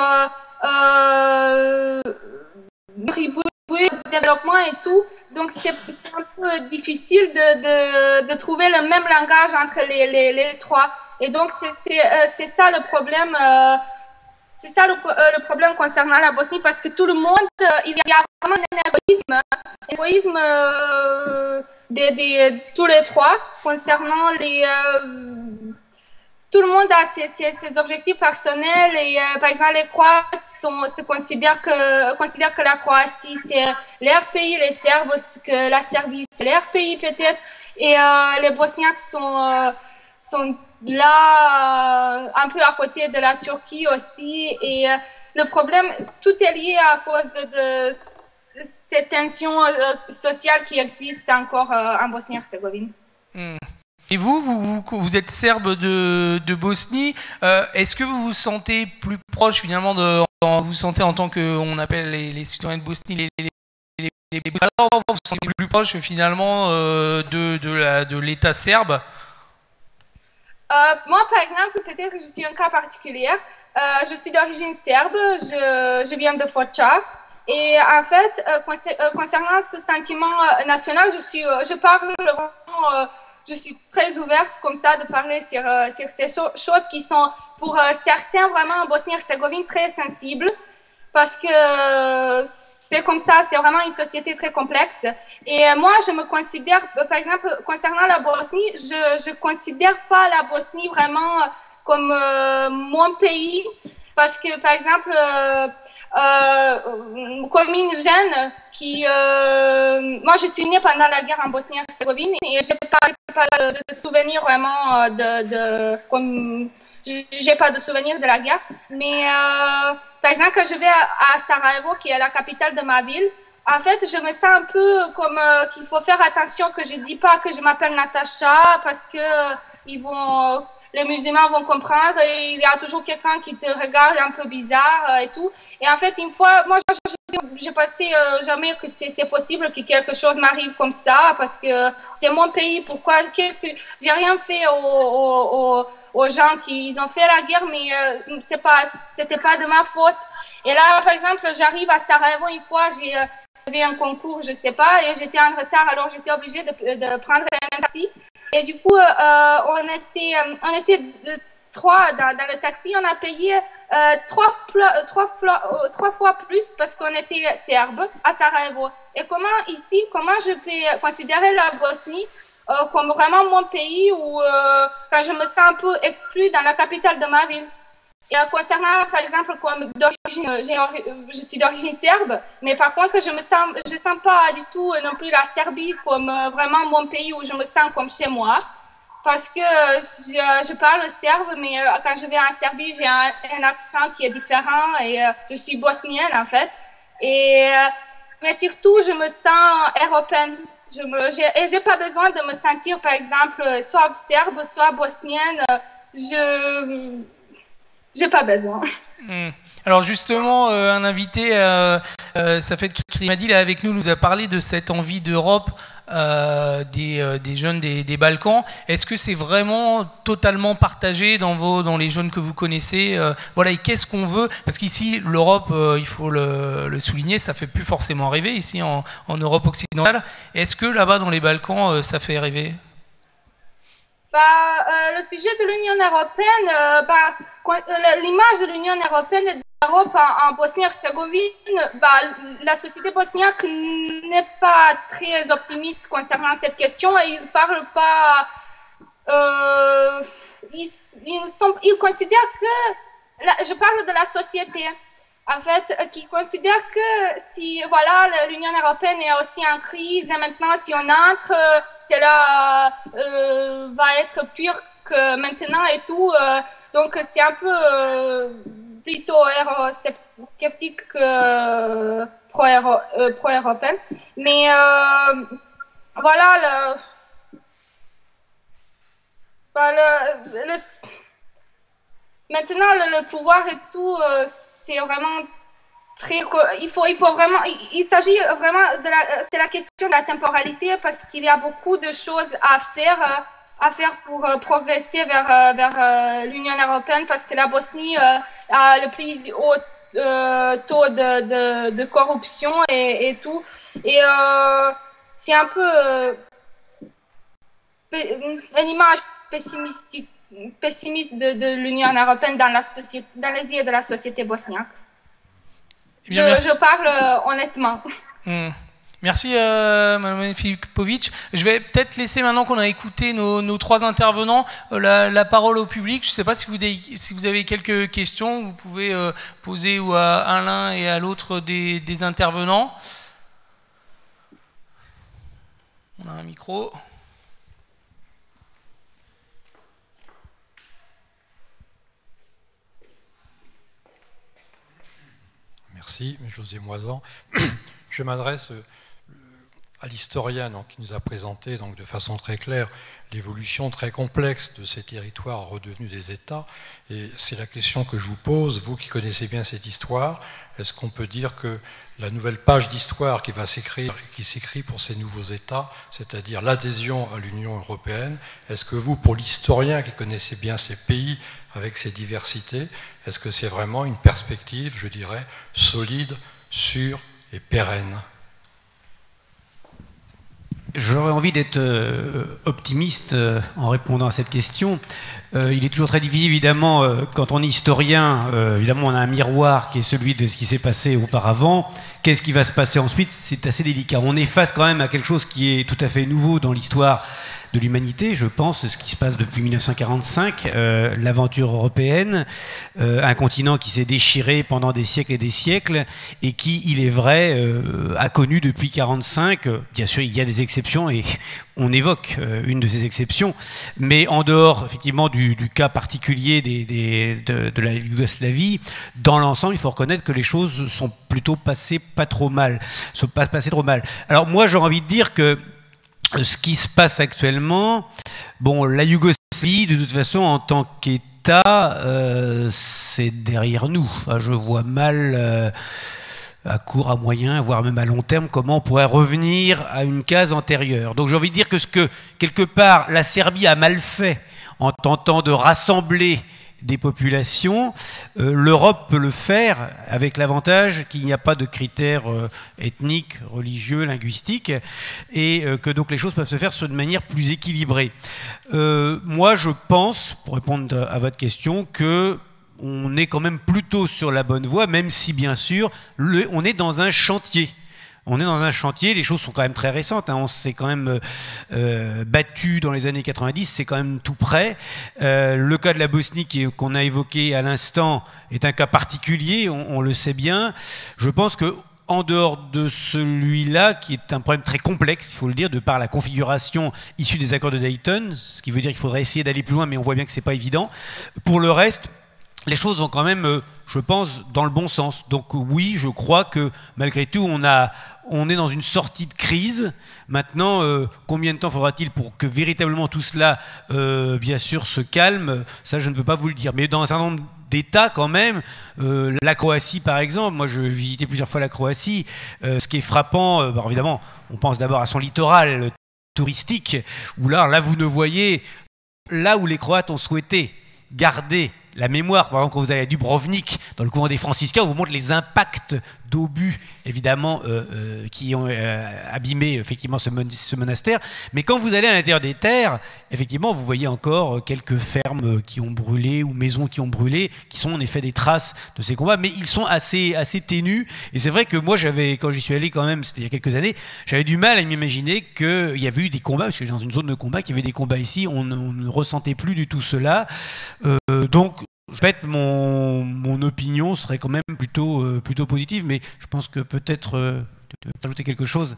Speaker 5: contribuer au développement et tout, donc c'est un peu difficile de trouver le même langage entre les trois. Et donc, c'est ça le problème. C'est ça le problème concernant la Bosnie, parce que tout le monde, il y a vraiment un égoïsme de tous les trois concernant les... tout le monde a ses objectifs personnels et par exemple les Croates considèrent que la Croatie c'est leur pays, les Serbes que la Serbie c'est leur pays peut-être et les Bosniaques sont là un peu à côté de la Turquie aussi et le problème tout est lié à cause de cette tension sociale qui existe encore en Bosnie-Herzégovine.
Speaker 3: Et vous êtes serbe de Bosnie. Est-ce que vous vous sentez plus proche finalement vous vous sentez en tant que on appelle les citoyens de Bosnie vous vous sentez plus proche finalement de l'État serbe?
Speaker 5: Moi, par exemple, peut-être que je suis un cas particulier. Je suis d'origine serbe. Je viens de Foča. Et en fait, concernant ce sentiment national, je parle vraiment. Je suis très ouverte comme ça de parler sur ces choses qui sont pour certains vraiment en Bosnie-Herzégovine très sensibles parce que c'est comme ça, c'est vraiment une société très complexe. Et moi, je me considère, par exemple, concernant la Bosnie, je considère pas la Bosnie vraiment comme mon pays parce que, par exemple, comme une jeune qui... moi, je suis née pendant la guerre en Bosnie-Herzégovine et je n'ai pas de souvenir vraiment j'ai pas de souvenir de la guerre. Mais, par exemple, quand je vais à Sarajevo, qui est la capitale de ma ville, en fait, je me sens un peu comme qu'il faut faire attention que je dis pas que je m'appelle Natacha parce que les musulmans vont comprendre et il y a toujours quelqu'un qui te regarde un peu bizarre et tout. Et en fait, une fois, moi, j'ai pensé jamais que c'est possible que quelque chose m'arrive comme ça parce que c'est mon pays. Pourquoi? J'ai rien fait aux gens qui ont fait la guerre, mais c'était pas de ma faute. Et là, par exemple, j'arrive à Sarajevo une fois, j'avais un concours, je sais pas, et j'étais en retard, alors j'étais obligée de prendre un taxi. Et du coup, on était trois dans le taxi, on a payé trois fois plus parce qu'on était serbes à Sarajevo. Et comment je peux considérer la Bosnie comme vraiment mon pays où quand je me sens un peu exclue dans la capitale de ma ville. Et concernant, par exemple, comme je suis d'origine serbe, mais par contre, je sens pas du tout non plus la Serbie comme vraiment mon pays où je me sens comme chez moi. Parce que je parle serbe, mais quand je vais en Serbie, j'ai un accent qui est différent et je suis bosnienne en fait. Mais surtout, je me sens européenne. J'ai pas besoin de me sentir, par exemple, soit serbe, soit bosnienne. J'ai pas besoin.
Speaker 3: Alors justement, un invité, Safed Krimadil, avec nous a parlé de cette envie d'Europe des jeunes des Balkans. Est-ce que c'est vraiment totalement partagé dans les jeunes que vous connaissez voilà, et qu'est-ce qu'on veut? Parce qu'ici, l'Europe, il faut le souligner, ça fait plus forcément rêver ici en Europe occidentale. Est-ce que là-bas dans les Balkans, ça fait rêver?
Speaker 5: Le sujet de l'Union européenne, l'image de l'Union européenne et de l'Europe en Bosnie-Herzégovine, la société bosniaque n'est pas très optimiste concernant cette question et ils ne parlent pas. Ils considèrent que. Je parle de la société. En fait, qui considère que si voilà l'Union européenne est aussi en crise et maintenant si on entre, cela va être pire que maintenant et tout. Donc c'est un peu plutôt sceptique que pro-européenne. Mais voilà maintenant le pouvoir et tout, c'est vraiment très. Il s'agit vraiment c'est la question de la temporalité parce qu'il y a beaucoup de choses à faire pour progresser vers l'Union européenne parce que la Bosnie a le plus haut taux de corruption et tout. Et c'est un peu une image pessimistique pessimiste de l'Union européenne dans les yeux de la société bosniaque. Je parle honnêtement.
Speaker 3: Merci Mme Filipovic. Je vais peut-être laisser, maintenant qu'on a écouté nos trois intervenants, la parole au public. Je ne sais pas si vous avez quelques questions, vous pouvez poser ou à l'un et à l'autre des intervenants. On a un micro.
Speaker 6: Merci, José Moisan. Je m'adresse à l'historien qui nous a présenté donc, de façon très claire l'évolution très complexe de ces territoires redevenus des États. Et c'est la question que je vous pose, vous qui connaissez bien cette histoire, est-ce qu'on peut dire que la nouvelle page d'histoire qui va s'écrire, qui s'écrit pour ces nouveaux États, c'est-à-dire l'adhésion à l'Union européenne, est-ce que vous, pour l'historien qui connaissait bien ces pays avec ces diversités, est-ce que c'est vraiment une perspective, je dirais, solide, sûre et pérenne?
Speaker 2: J'aurais envie d'être optimiste en répondant à cette question. Il est toujours très difficile, évidemment, quand on est historien, évidemment, on a un miroir qui est celui de ce qui s'est passé auparavant. Qu'est-ce qui va se passer ensuite? C'est assez délicat. On est face quand même à quelque chose qui est tout à fait nouveau dans l'histoire de l'humanité, je pense, ce qui se passe depuis 1945, l'aventure européenne, un continent qui s'est déchiré pendant des siècles et des siècles, et qui, il est vrai, a connu depuis 1945, bien sûr il y a des exceptions, et on évoque une de ces exceptions, mais en dehors effectivement du cas particulier de la Yougoslavie, dans l'ensemble, il faut reconnaître que les choses sont plutôt passées pas trop mal, sont pas passées trop mal. Alors moi j'aurais envie de dire que ce qui se passe actuellement, bon, la Yougoslavie, de toute façon, en tant qu'État, c'est derrière nous. Enfin, je vois mal, à court, à moyen, voire même à long terme, comment on pourrait revenir à une case antérieure. Donc j'ai envie de dire que ce que, quelque part, la Serbie a mal fait en tentant de rassembler des populations, l'Europe peut le faire avec l'avantage qu'il n'y a pas de critères ethniques, religieux, linguistiques, et que donc les choses peuvent se faire de manière plus équilibrée. Moi, je pense, pour répondre à votre question, que on est quand même plutôt sur la bonne voie, même si bien sûr, on est dans un chantier. On est dans un chantier, les choses sont quand même très récentes, hein. On s'est quand même battu dans les années 90, c'est quand même tout près. Le cas de la Bosnie qu'on a évoqué à l'instant est un cas particulier, on le sait bien. Je pense que en dehors de celui-là, qui est un problème très complexe, il faut le dire, de par la configuration issue des accords de Dayton, ce qui veut dire qu'il faudrait essayer d'aller plus loin, mais on voit bien que c'est pas évident. Pour le reste, les choses vont quand même, je pense, dans le bon sens. Donc oui, je crois que malgré tout, on est dans une sortie de crise. Maintenant, combien de temps faudra-t-il pour que véritablement tout cela, bien sûr, se calme? Ça, je ne peux pas vous le dire. Mais dans un certain nombre d'États, quand même, la Croatie, par exemple, moi, je visitais plusieurs fois la Croatie. Ce qui est frappant, bah, évidemment, on pense d'abord à son littoral touristique, où là, vous ne voyez, là où les Croates ont souhaité garder la mémoire, par exemple, quand vous allez à Dubrovnik, dans le couvent des franciscains, on vous montre les impacts d'obus, évidemment, qui ont abîmé effectivement ce monastère. Mais quand vous allez à l'intérieur des terres, effectivement, vous voyez encore quelques fermes qui ont brûlé ou maisons qui ont brûlé, qui sont en effet des traces de ces combats, mais ils sont assez ténus. Et c'est vrai que moi, quand j'y suis allé quand même, c'était il y a quelques années, j'avais du mal à m'imaginer qu'il y avait eu des combats, parce que j'étais dans une zone de combat, qu'il y avait des combats ici, on ne ressentait plus du tout cela. Donc, je répète, mon opinion serait quand même plutôt positive, mais je pense que peut-être tu veux ajouter quelque chose.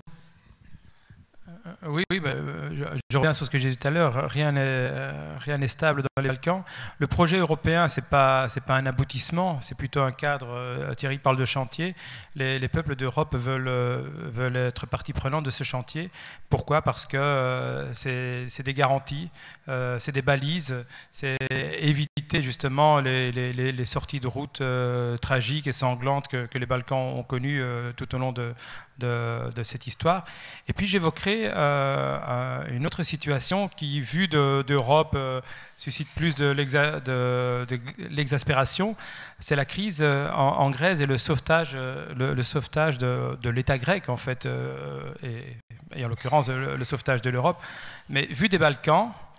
Speaker 4: Oui, je reviens sur ce que j'ai dit tout à l'heure. Rien n'est stable dans les Balkans. Le projet européen, c'est pas un aboutissement, c'est plutôt un cadre. Thierry parle de chantier. Les peuples d'Europe veulent être partie prenante de ce chantier. Pourquoi? Parce que c'est des garanties, c'est des balises, c'est éviter justement les sorties de route tragiques et sanglantes que les Balkans ont connues tout au long de cette histoire. Et puis j'évoquerai une autre situation qui, vue d'Europe, suscite plus de l'exaspération. C'est la crise en Grèce et le sauvetage de l'État grec, en fait, et en l'occurrence le sauvetage de l'Europe. Mais vu des Balkans,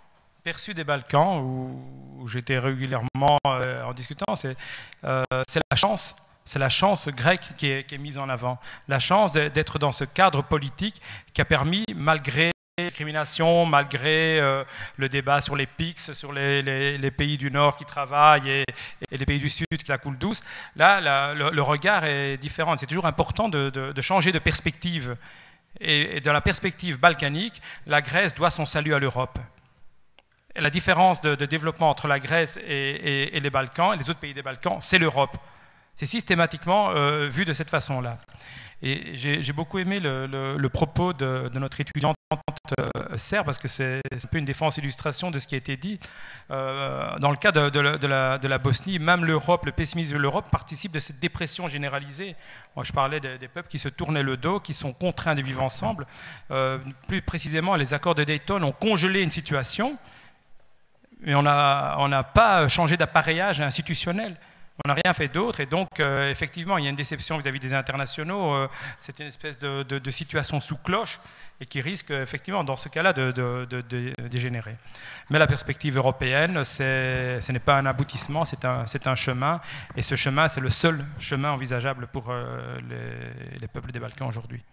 Speaker 4: perçu des Balkans, où j'étais régulièrement en discutant, c'est la chance. C'est la chance grecque qui est mise en avant. La chance d'être dans ce cadre politique qui a permis, malgré les discriminations, malgré le débat sur les PIX, sur les pays du Nord qui travaillent et les pays du Sud qui la coulent douce, là, le regard est différent. C'est toujours important de changer de perspective. Et dans la perspective balkanique, la Grèce doit son salut à l'Europe. La différence de développement entre la Grèce et les Balkans, et les autres pays des Balkans, c'est l'Europe. C'est systématiquement vu de cette façon-là. Et j'ai beaucoup aimé le propos de notre étudiante serbe, parce que c'est un peu une défense illustration de ce qui a été dit. Dans le cas de la Bosnie, même l'Europe, le pessimisme de l'Europe participe de cette dépression généralisée. Moi, je parlais des peuples qui se tournaient le dos, qui sont contraints de vivre ensemble. Plus précisément, les accords de Dayton ont congelé une situation, mais on n'a pas changé d'appareillage institutionnel. On n'a rien fait d'autre, et donc effectivement il y a une déception vis-à-vis des internationaux. C'est une espèce de situation sous cloche et qui risque effectivement dans ce cas-là de dégénérer. Mais la perspective européenne, ce n'est pas un aboutissement, c'est un chemin, et ce chemin, c'est le seul chemin envisageable pour les peuples des Balkans aujourd'hui.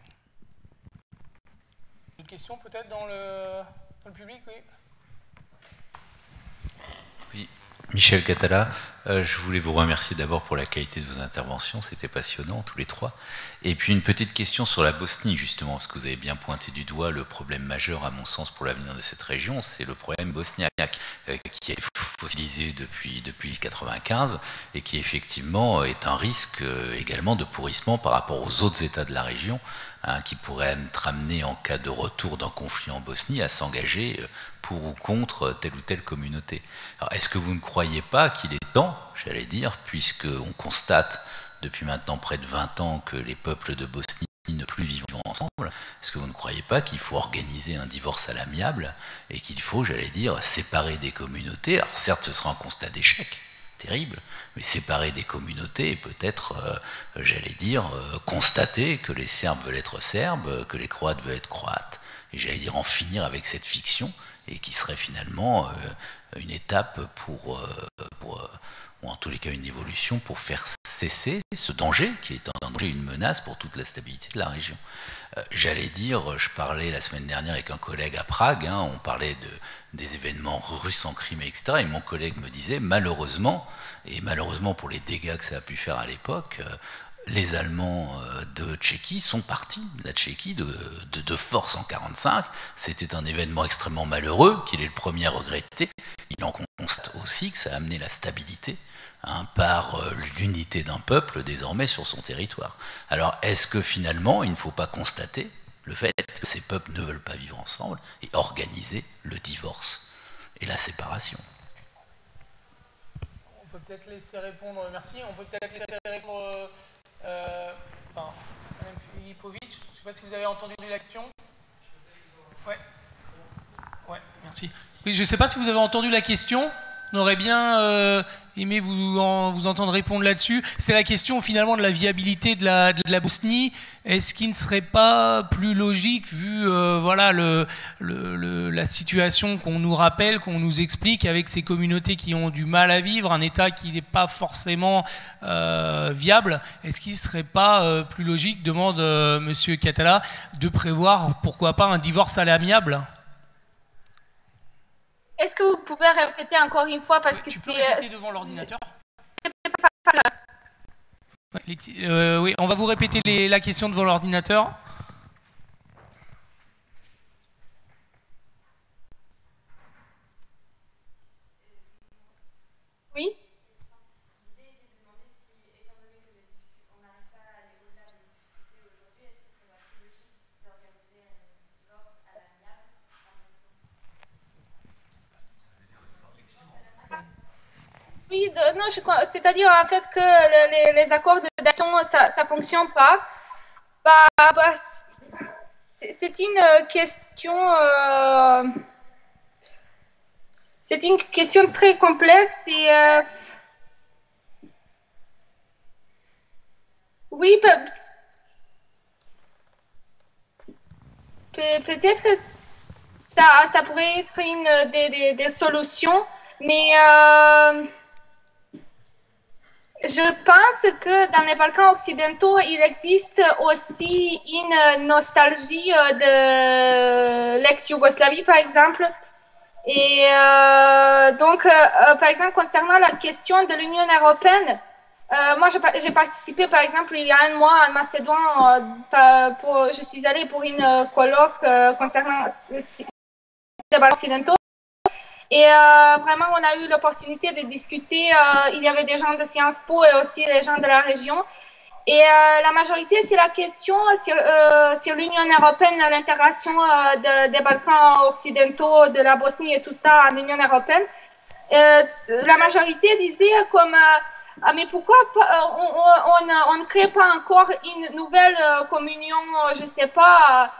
Speaker 3: Une question peut-être dans le public, oui.
Speaker 7: Oui, Michel Catala, je voulais vous remercier d'abord pour la qualité de vos interventions, c'était passionnant tous les trois. Et puis une petite question sur la Bosnie justement, parce que vous avez bien pointé du doigt le problème majeur à mon sens pour l'avenir de cette région, c'est le problème bosniaque qui est fossilisé depuis 1995 et qui effectivement est un risque également de pourrissement par rapport aux autres États de la région, qui pourraient être amenés en cas de retour d'un conflit en Bosnie à s'engager pour ou contre telle ou telle communauté. Alors, est-ce que vous ne croyez pas qu'il est temps, j'allais dire, puisqu'on constate depuis maintenant près de 20 ans que les peuples de Bosnie ne plus vivent ensemble, est-ce que vous ne croyez pas qu'il faut organiser un divorce à l'amiable et qu'il faut, j'allais dire, séparer des communautés? Alors certes, ce sera un constat d'échec, terrible, mais séparer des communautés et peut-être, j'allais dire, constater que les Serbes veulent être Serbes, que les Croates veulent être Croates, et j'allais dire en finir avec cette fiction, et qui serait finalement une étape ou en tous les cas une évolution pour faire cesser ce danger, qui est un danger, une menace pour toute la stabilité de la région. J'allais dire, je parlais la semaine dernière avec un collègue à Prague, on parlait des événements russes en Crimée, etc. Et mon collègue me disait, malheureusement, et malheureusement pour les dégâts que ça a pu faire à l'époque, les Allemands de Tchéquie sont partis de la Tchéquie de force en 1945. C'était un événement extrêmement malheureux, qu'il est le premier à regretter. Il en constate aussi que ça a amené la stabilité par l'unité d'un peuple désormais sur son territoire. Alors, est-ce que finalement, il ne faut pas constater le fait que ces peuples ne veulent pas vivre ensemble et organiser le divorce et la séparation?
Speaker 3: On peut peut-être laisser répondre, merci, on peut peut-être laisser répondre Madame Filipovic. Je ne sais pas si vous avez entendu la question. Ouais, merci. Oui, je ne sais pas si vous avez entendu la question. On aurait bien aimé vous entendre répondre là-dessus. C'est la question finalement de la viabilité de la Bosnie. Est-ce qu'il ne serait pas plus logique, vu voilà, la situation qu'on nous rappelle, qu'on nous explique, avec ces communautés qui ont du mal à vivre, un État qui n'est pas forcément viable, est-ce qu'il ne serait pas plus logique, demande Monsieur Catala, de prévoir, pourquoi pas, un divorce à l'amiable?
Speaker 5: Est-ce que vous pouvez répéter encore une fois parce que
Speaker 3: tu peux répéter devant l'ordinateur. Oui, on va vous répéter la question devant l'ordinateur.
Speaker 5: Oui. Oui, non, c'est-à-dire en fait que les accords de Dayton, ça ne fonctionne pas. C'est une question très complexe et oui, peut-être ça pourrait être une des solutions, mais je pense que dans les Balkans occidentaux, il existe aussi une nostalgie de l'ex-Yougoslavie, par exemple. Et donc, par exemple, concernant la question de l'Union européenne, moi, j'ai participé, par exemple, il y a un mois en Macédoine, je suis allée pour une colloque concernant les Balkans occidentaux. Et vraiment, on a eu l'opportunité de discuter. Il y avait des gens de Sciences Po et aussi des gens de la région. Et la majorité, c'est la question sur l'Union européenne, l'intégration des Balkans occidentaux, de la Bosnie et tout ça en Union européenne. La majorité disait comme... mais pourquoi on ne crée pas encore une nouvelle communion, je ne sais pas,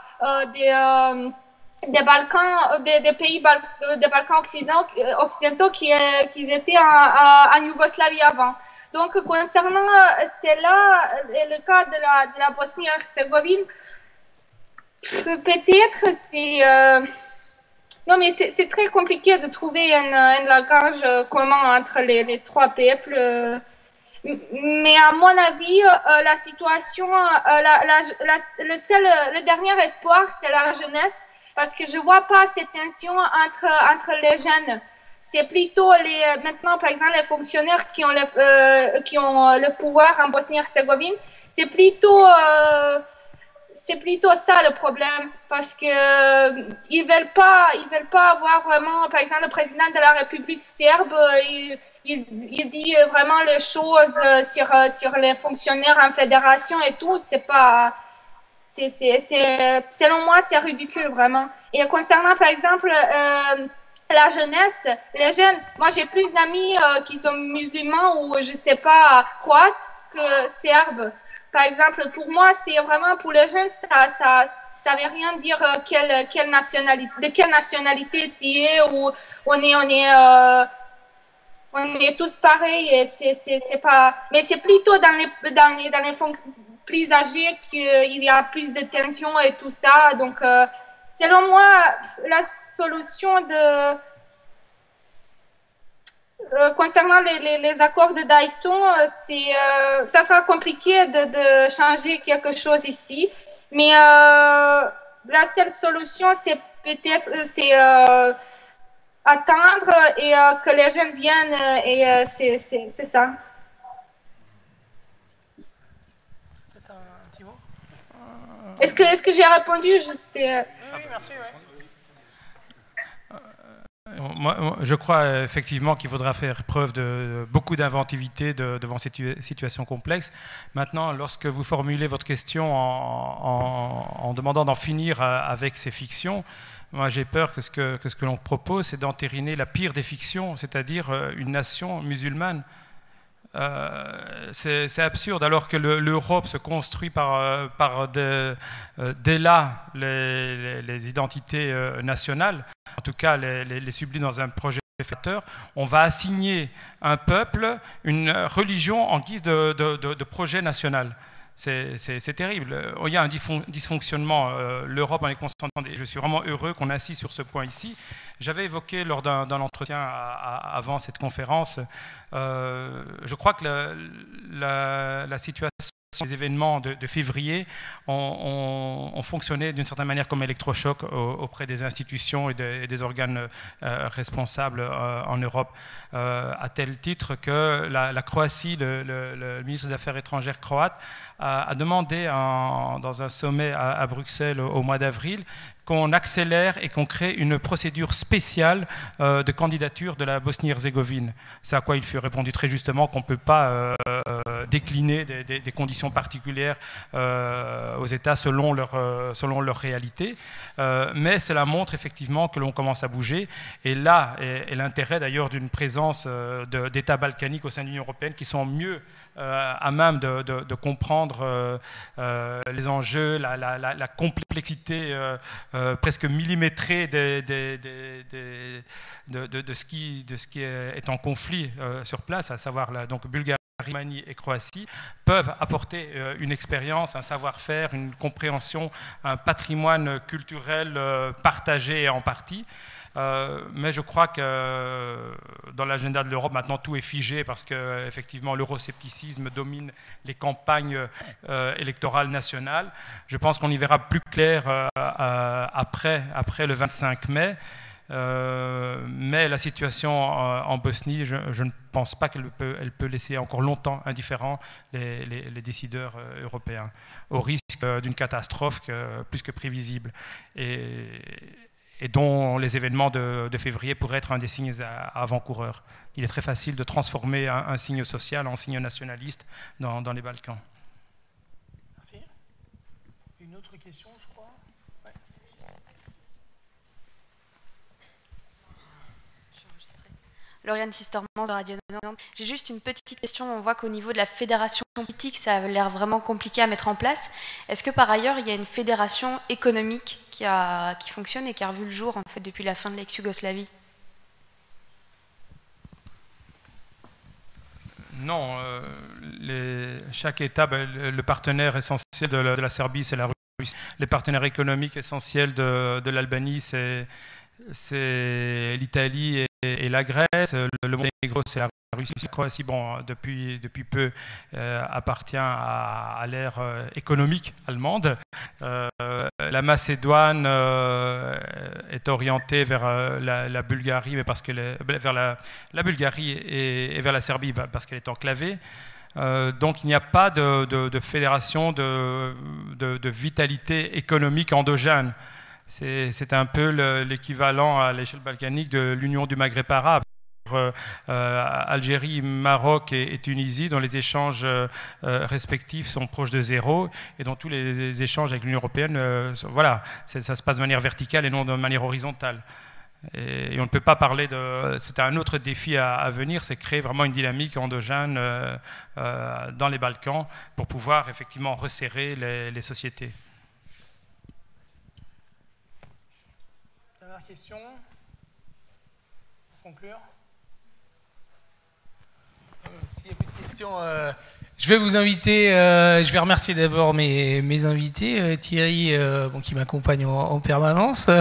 Speaker 5: des Balkans, des pays des Balkans occidentaux qui étaient en Yougoslavie avant. Donc, concernant le cas de la Bosnie-Herzégovine, peut-être c'est... non, mais c'est très compliqué de trouver un langage commun entre les trois peuples. Mais à mon avis, la situation, le dernier espoir, c'est la jeunesse, parce que je ne vois pas cette tension entre les jeunes. C'est plutôt maintenant, par exemple, les fonctionnaires qui ont le pouvoir en Bosnie-Herzégovine, c'est plutôt ça le problème, parce que ils veulent pas avoir vraiment, par exemple, le président de la République serbe, il dit vraiment les choses sur les fonctionnaires en fédération et tout. C'est pas, selon moi, c'est ridicule vraiment. Et concernant, par exemple, la jeunesse, les jeunes, moi j'ai plus d'amis qui sont musulmans ou je sais pas, croates que serbes. Par exemple, pour moi, c'est vraiment pour les jeunes, ça veut rien dire de quelle nationalité tu es, ou on est tous pareils. C'est pas, mais c'est plutôt dans les plus âgés qu'il y a plus de tension et tout ça. Donc, selon moi, la solution concernant les accords de Dayton, ça sera compliqué de changer quelque chose ici, mais la seule solution, c'est peut-être attendre et que les jeunes viennent, et c'est ça. Est-ce que j'ai répondu? Je sais.
Speaker 3: Oui, merci. Ouais.
Speaker 4: Moi, je crois effectivement qu'il faudra faire preuve de beaucoup d'inventivité devant cette situation complexe. Maintenant, lorsque vous formulez votre question en demandant d'en finir avec ces fictions, moi j'ai peur que ce que l'on propose, c'est d'entériner la pire des fictions, c'est-à-dire une nation musulmane. C'est absurde, alors que l'Europe se construit dès là les identités nationales, en tout cas les sublime dans un projet fédérateur. On va assigner un peuple, une religion en guise de projet national. C'est terrible. Il y a un dysfonctionnement. L'Europe en est constante. Et je suis vraiment heureux qu'on insiste sur ce point ici. J'avais évoqué lors d'un entretien avant cette conférence, je crois que la situation, les événements de février ont fonctionné d'une certaine manière comme électrochoc auprès des institutions et des organes responsables en Europe, à tel titre que la Croatie, le ministre des Affaires étrangères croate, a demandé dans un sommet à Bruxelles au mois d'avril qu'on accélère et qu'on crée une procédure spéciale de candidature de la Bosnie-Herzégovine. C'est à quoi il fut répondu très justement qu'on ne peut pas décliner des conditions particulières aux États selon leur réalité. Mais cela montre effectivement que l'on commence à bouger. Et là est l'intérêt d'ailleurs d'une présence d'États balkaniques au sein de l'Union européenne qui sont mieux à même de comprendre les enjeux, la complexité presque millimétrée de ce qui est en conflit sur place, à savoir donc Bulgarie, Roumanie et Croatie, peuvent apporter une expérience, un savoir-faire, une compréhension, un patrimoine culturel partagé en partie. Mais je crois que dans l'agenda de l'Europe, maintenant, tout est figé parce qu'effectivement, l'euroscepticisme domine les campagnes électorales nationales. Je pense qu'on y verra plus clair après le 25 mai. Mais la situation en Bosnie, je ne pense pas qu'elle peut laisser encore longtemps indifférents les décideurs européens, au risque d'une catastrophe plus que prévisible. Et dont les événements de février pourraient être un des signes avant-coureurs. Il est très facile de transformer un signe social en signe nationaliste dans les Balkans.
Speaker 3: Merci. Une autre question, je crois. Ouais.
Speaker 8: Lauriane Sistermans de Radio Nantes. J'ai juste une petite question. On voit qu'au niveau de la fédération politique, ça a l'air vraiment compliqué à mettre en place. Est-ce que par ailleurs, il y a une fédération économique qui fonctionne et qui a revu le jour en fait, depuis la fin de l'ex-Yougoslavie?
Speaker 4: Non. Chaque État, le partenaire essentiel de la Serbie, c'est la Russie. Les partenaires économiques essentiels de l'Albanie, c'est l'Italie et la Grèce. Le Monténégro, c'est la Russie. La Croatie, bon, depuis peu, appartient à l'ère économique allemande. La Macédoine est orientée vers la Bulgarie, mais parce qu'elle vers la Bulgarie et vers la Serbie, parce qu'elle est enclavée. Donc il n'y a pas de fédération de vitalité économique endogène. C'est un peu l'équivalent à l'échelle balkanique de l'Union du Maghreb arabe. Algérie, Maroc et Tunisie, dont les échanges respectifs sont proches de zéro et dont tous les échanges avec l'Union européenne, voilà, ça se passe de manière verticale et non de manière horizontale. Et on ne peut pas parler de... C'est un autre défi à venir, c'est créer vraiment une dynamique endogène dans les Balkans pour pouvoir effectivement resserrer les sociétés.
Speaker 3: Dernière question. Pour conclure. S'il n'y a plus de questions, je vais vous inviter, je vais remercier d'abord mes invités, Thierry, qui m'accompagne en permanence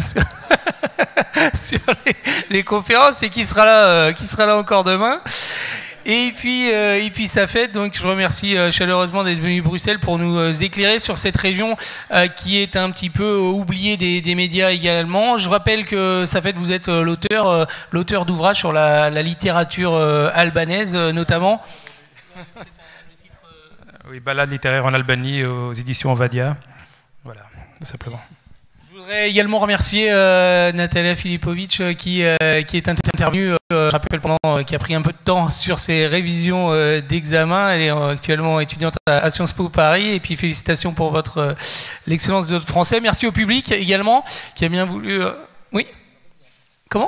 Speaker 3: sur les conférences et qui sera là encore demain. Et puis Safet, donc je remercie chaleureusement d'être venu à Bruxelles pour nous éclairer sur cette région qui est un petit peu oubliée des médias également. Je rappelle que Safet, vous êtes l'auteur d'ouvrages sur la littérature albanaise notamment.
Speaker 4: Oui, balade littéraire en Albanie aux éditions Ovadia. Voilà, tout simplement.
Speaker 3: Je voudrais également remercier Natalia Filipovic qui est intervenue, je rappelle, qui a pris un peu de temps sur ses révisions d'examen. Elle est actuellement étudiante à Sciences Po Paris. Et puis félicitations pour l'excellence de votre français. Merci au public également qui a bien voulu... Oui. Comment ?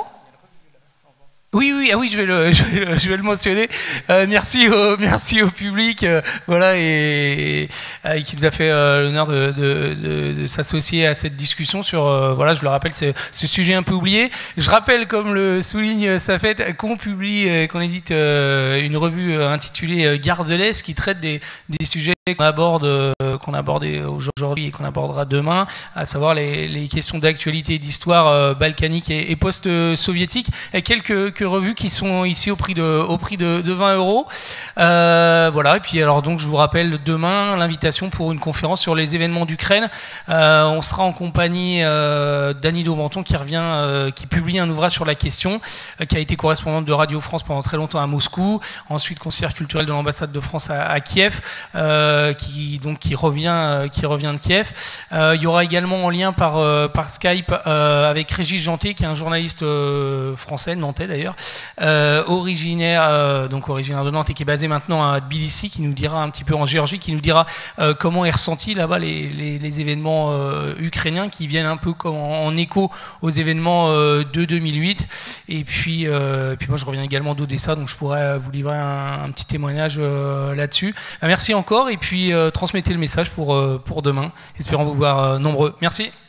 Speaker 3: Oui, ah oui, je vais le mentionner. Merci au public, voilà, et qui nous a fait l'honneur de s'associer à cette discussion sur, voilà, je le rappelle, ce sujet un peu oublié. Je rappelle, comme le souligne Safet, qu'on édite une revue intitulée Gare de l'Est, qui traite des sujets qu'on abordait aujourd'hui et qu'on abordera demain, à savoir les questions d'actualité et d'histoire balkanique et post-soviétique, et quelques revues qui sont ici au prix de 20 €. Voilà, et puis alors donc je vous rappelle demain l'invitation pour une conférence sur les événements d'Ukraine. On sera en compagnie d'Annie Daubenton qui publie un ouvrage sur la question, qui a été correspondante de Radio France pendant très longtemps à Moscou, ensuite conseillère culturelle de l'ambassade de France à Kiev, qui revient de Kiev. Il y aura également en lien par Skype avec Régis Janté, qui est un journaliste français, nantais d'ailleurs, originaire de Nantes et qui est basé maintenant à Tbilissi, qui nous dira un petit peu en Géorgie, qui nous dira comment est ressenti là-bas les événements ukrainiens qui viennent un peu comme en écho aux événements de 2008. Et puis moi je reviens également d'Odessa, donc je pourrais vous livrer un petit témoignage là-dessus. Merci encore et puis transmettez le message pour demain. Espérons vous voir nombreux. Merci.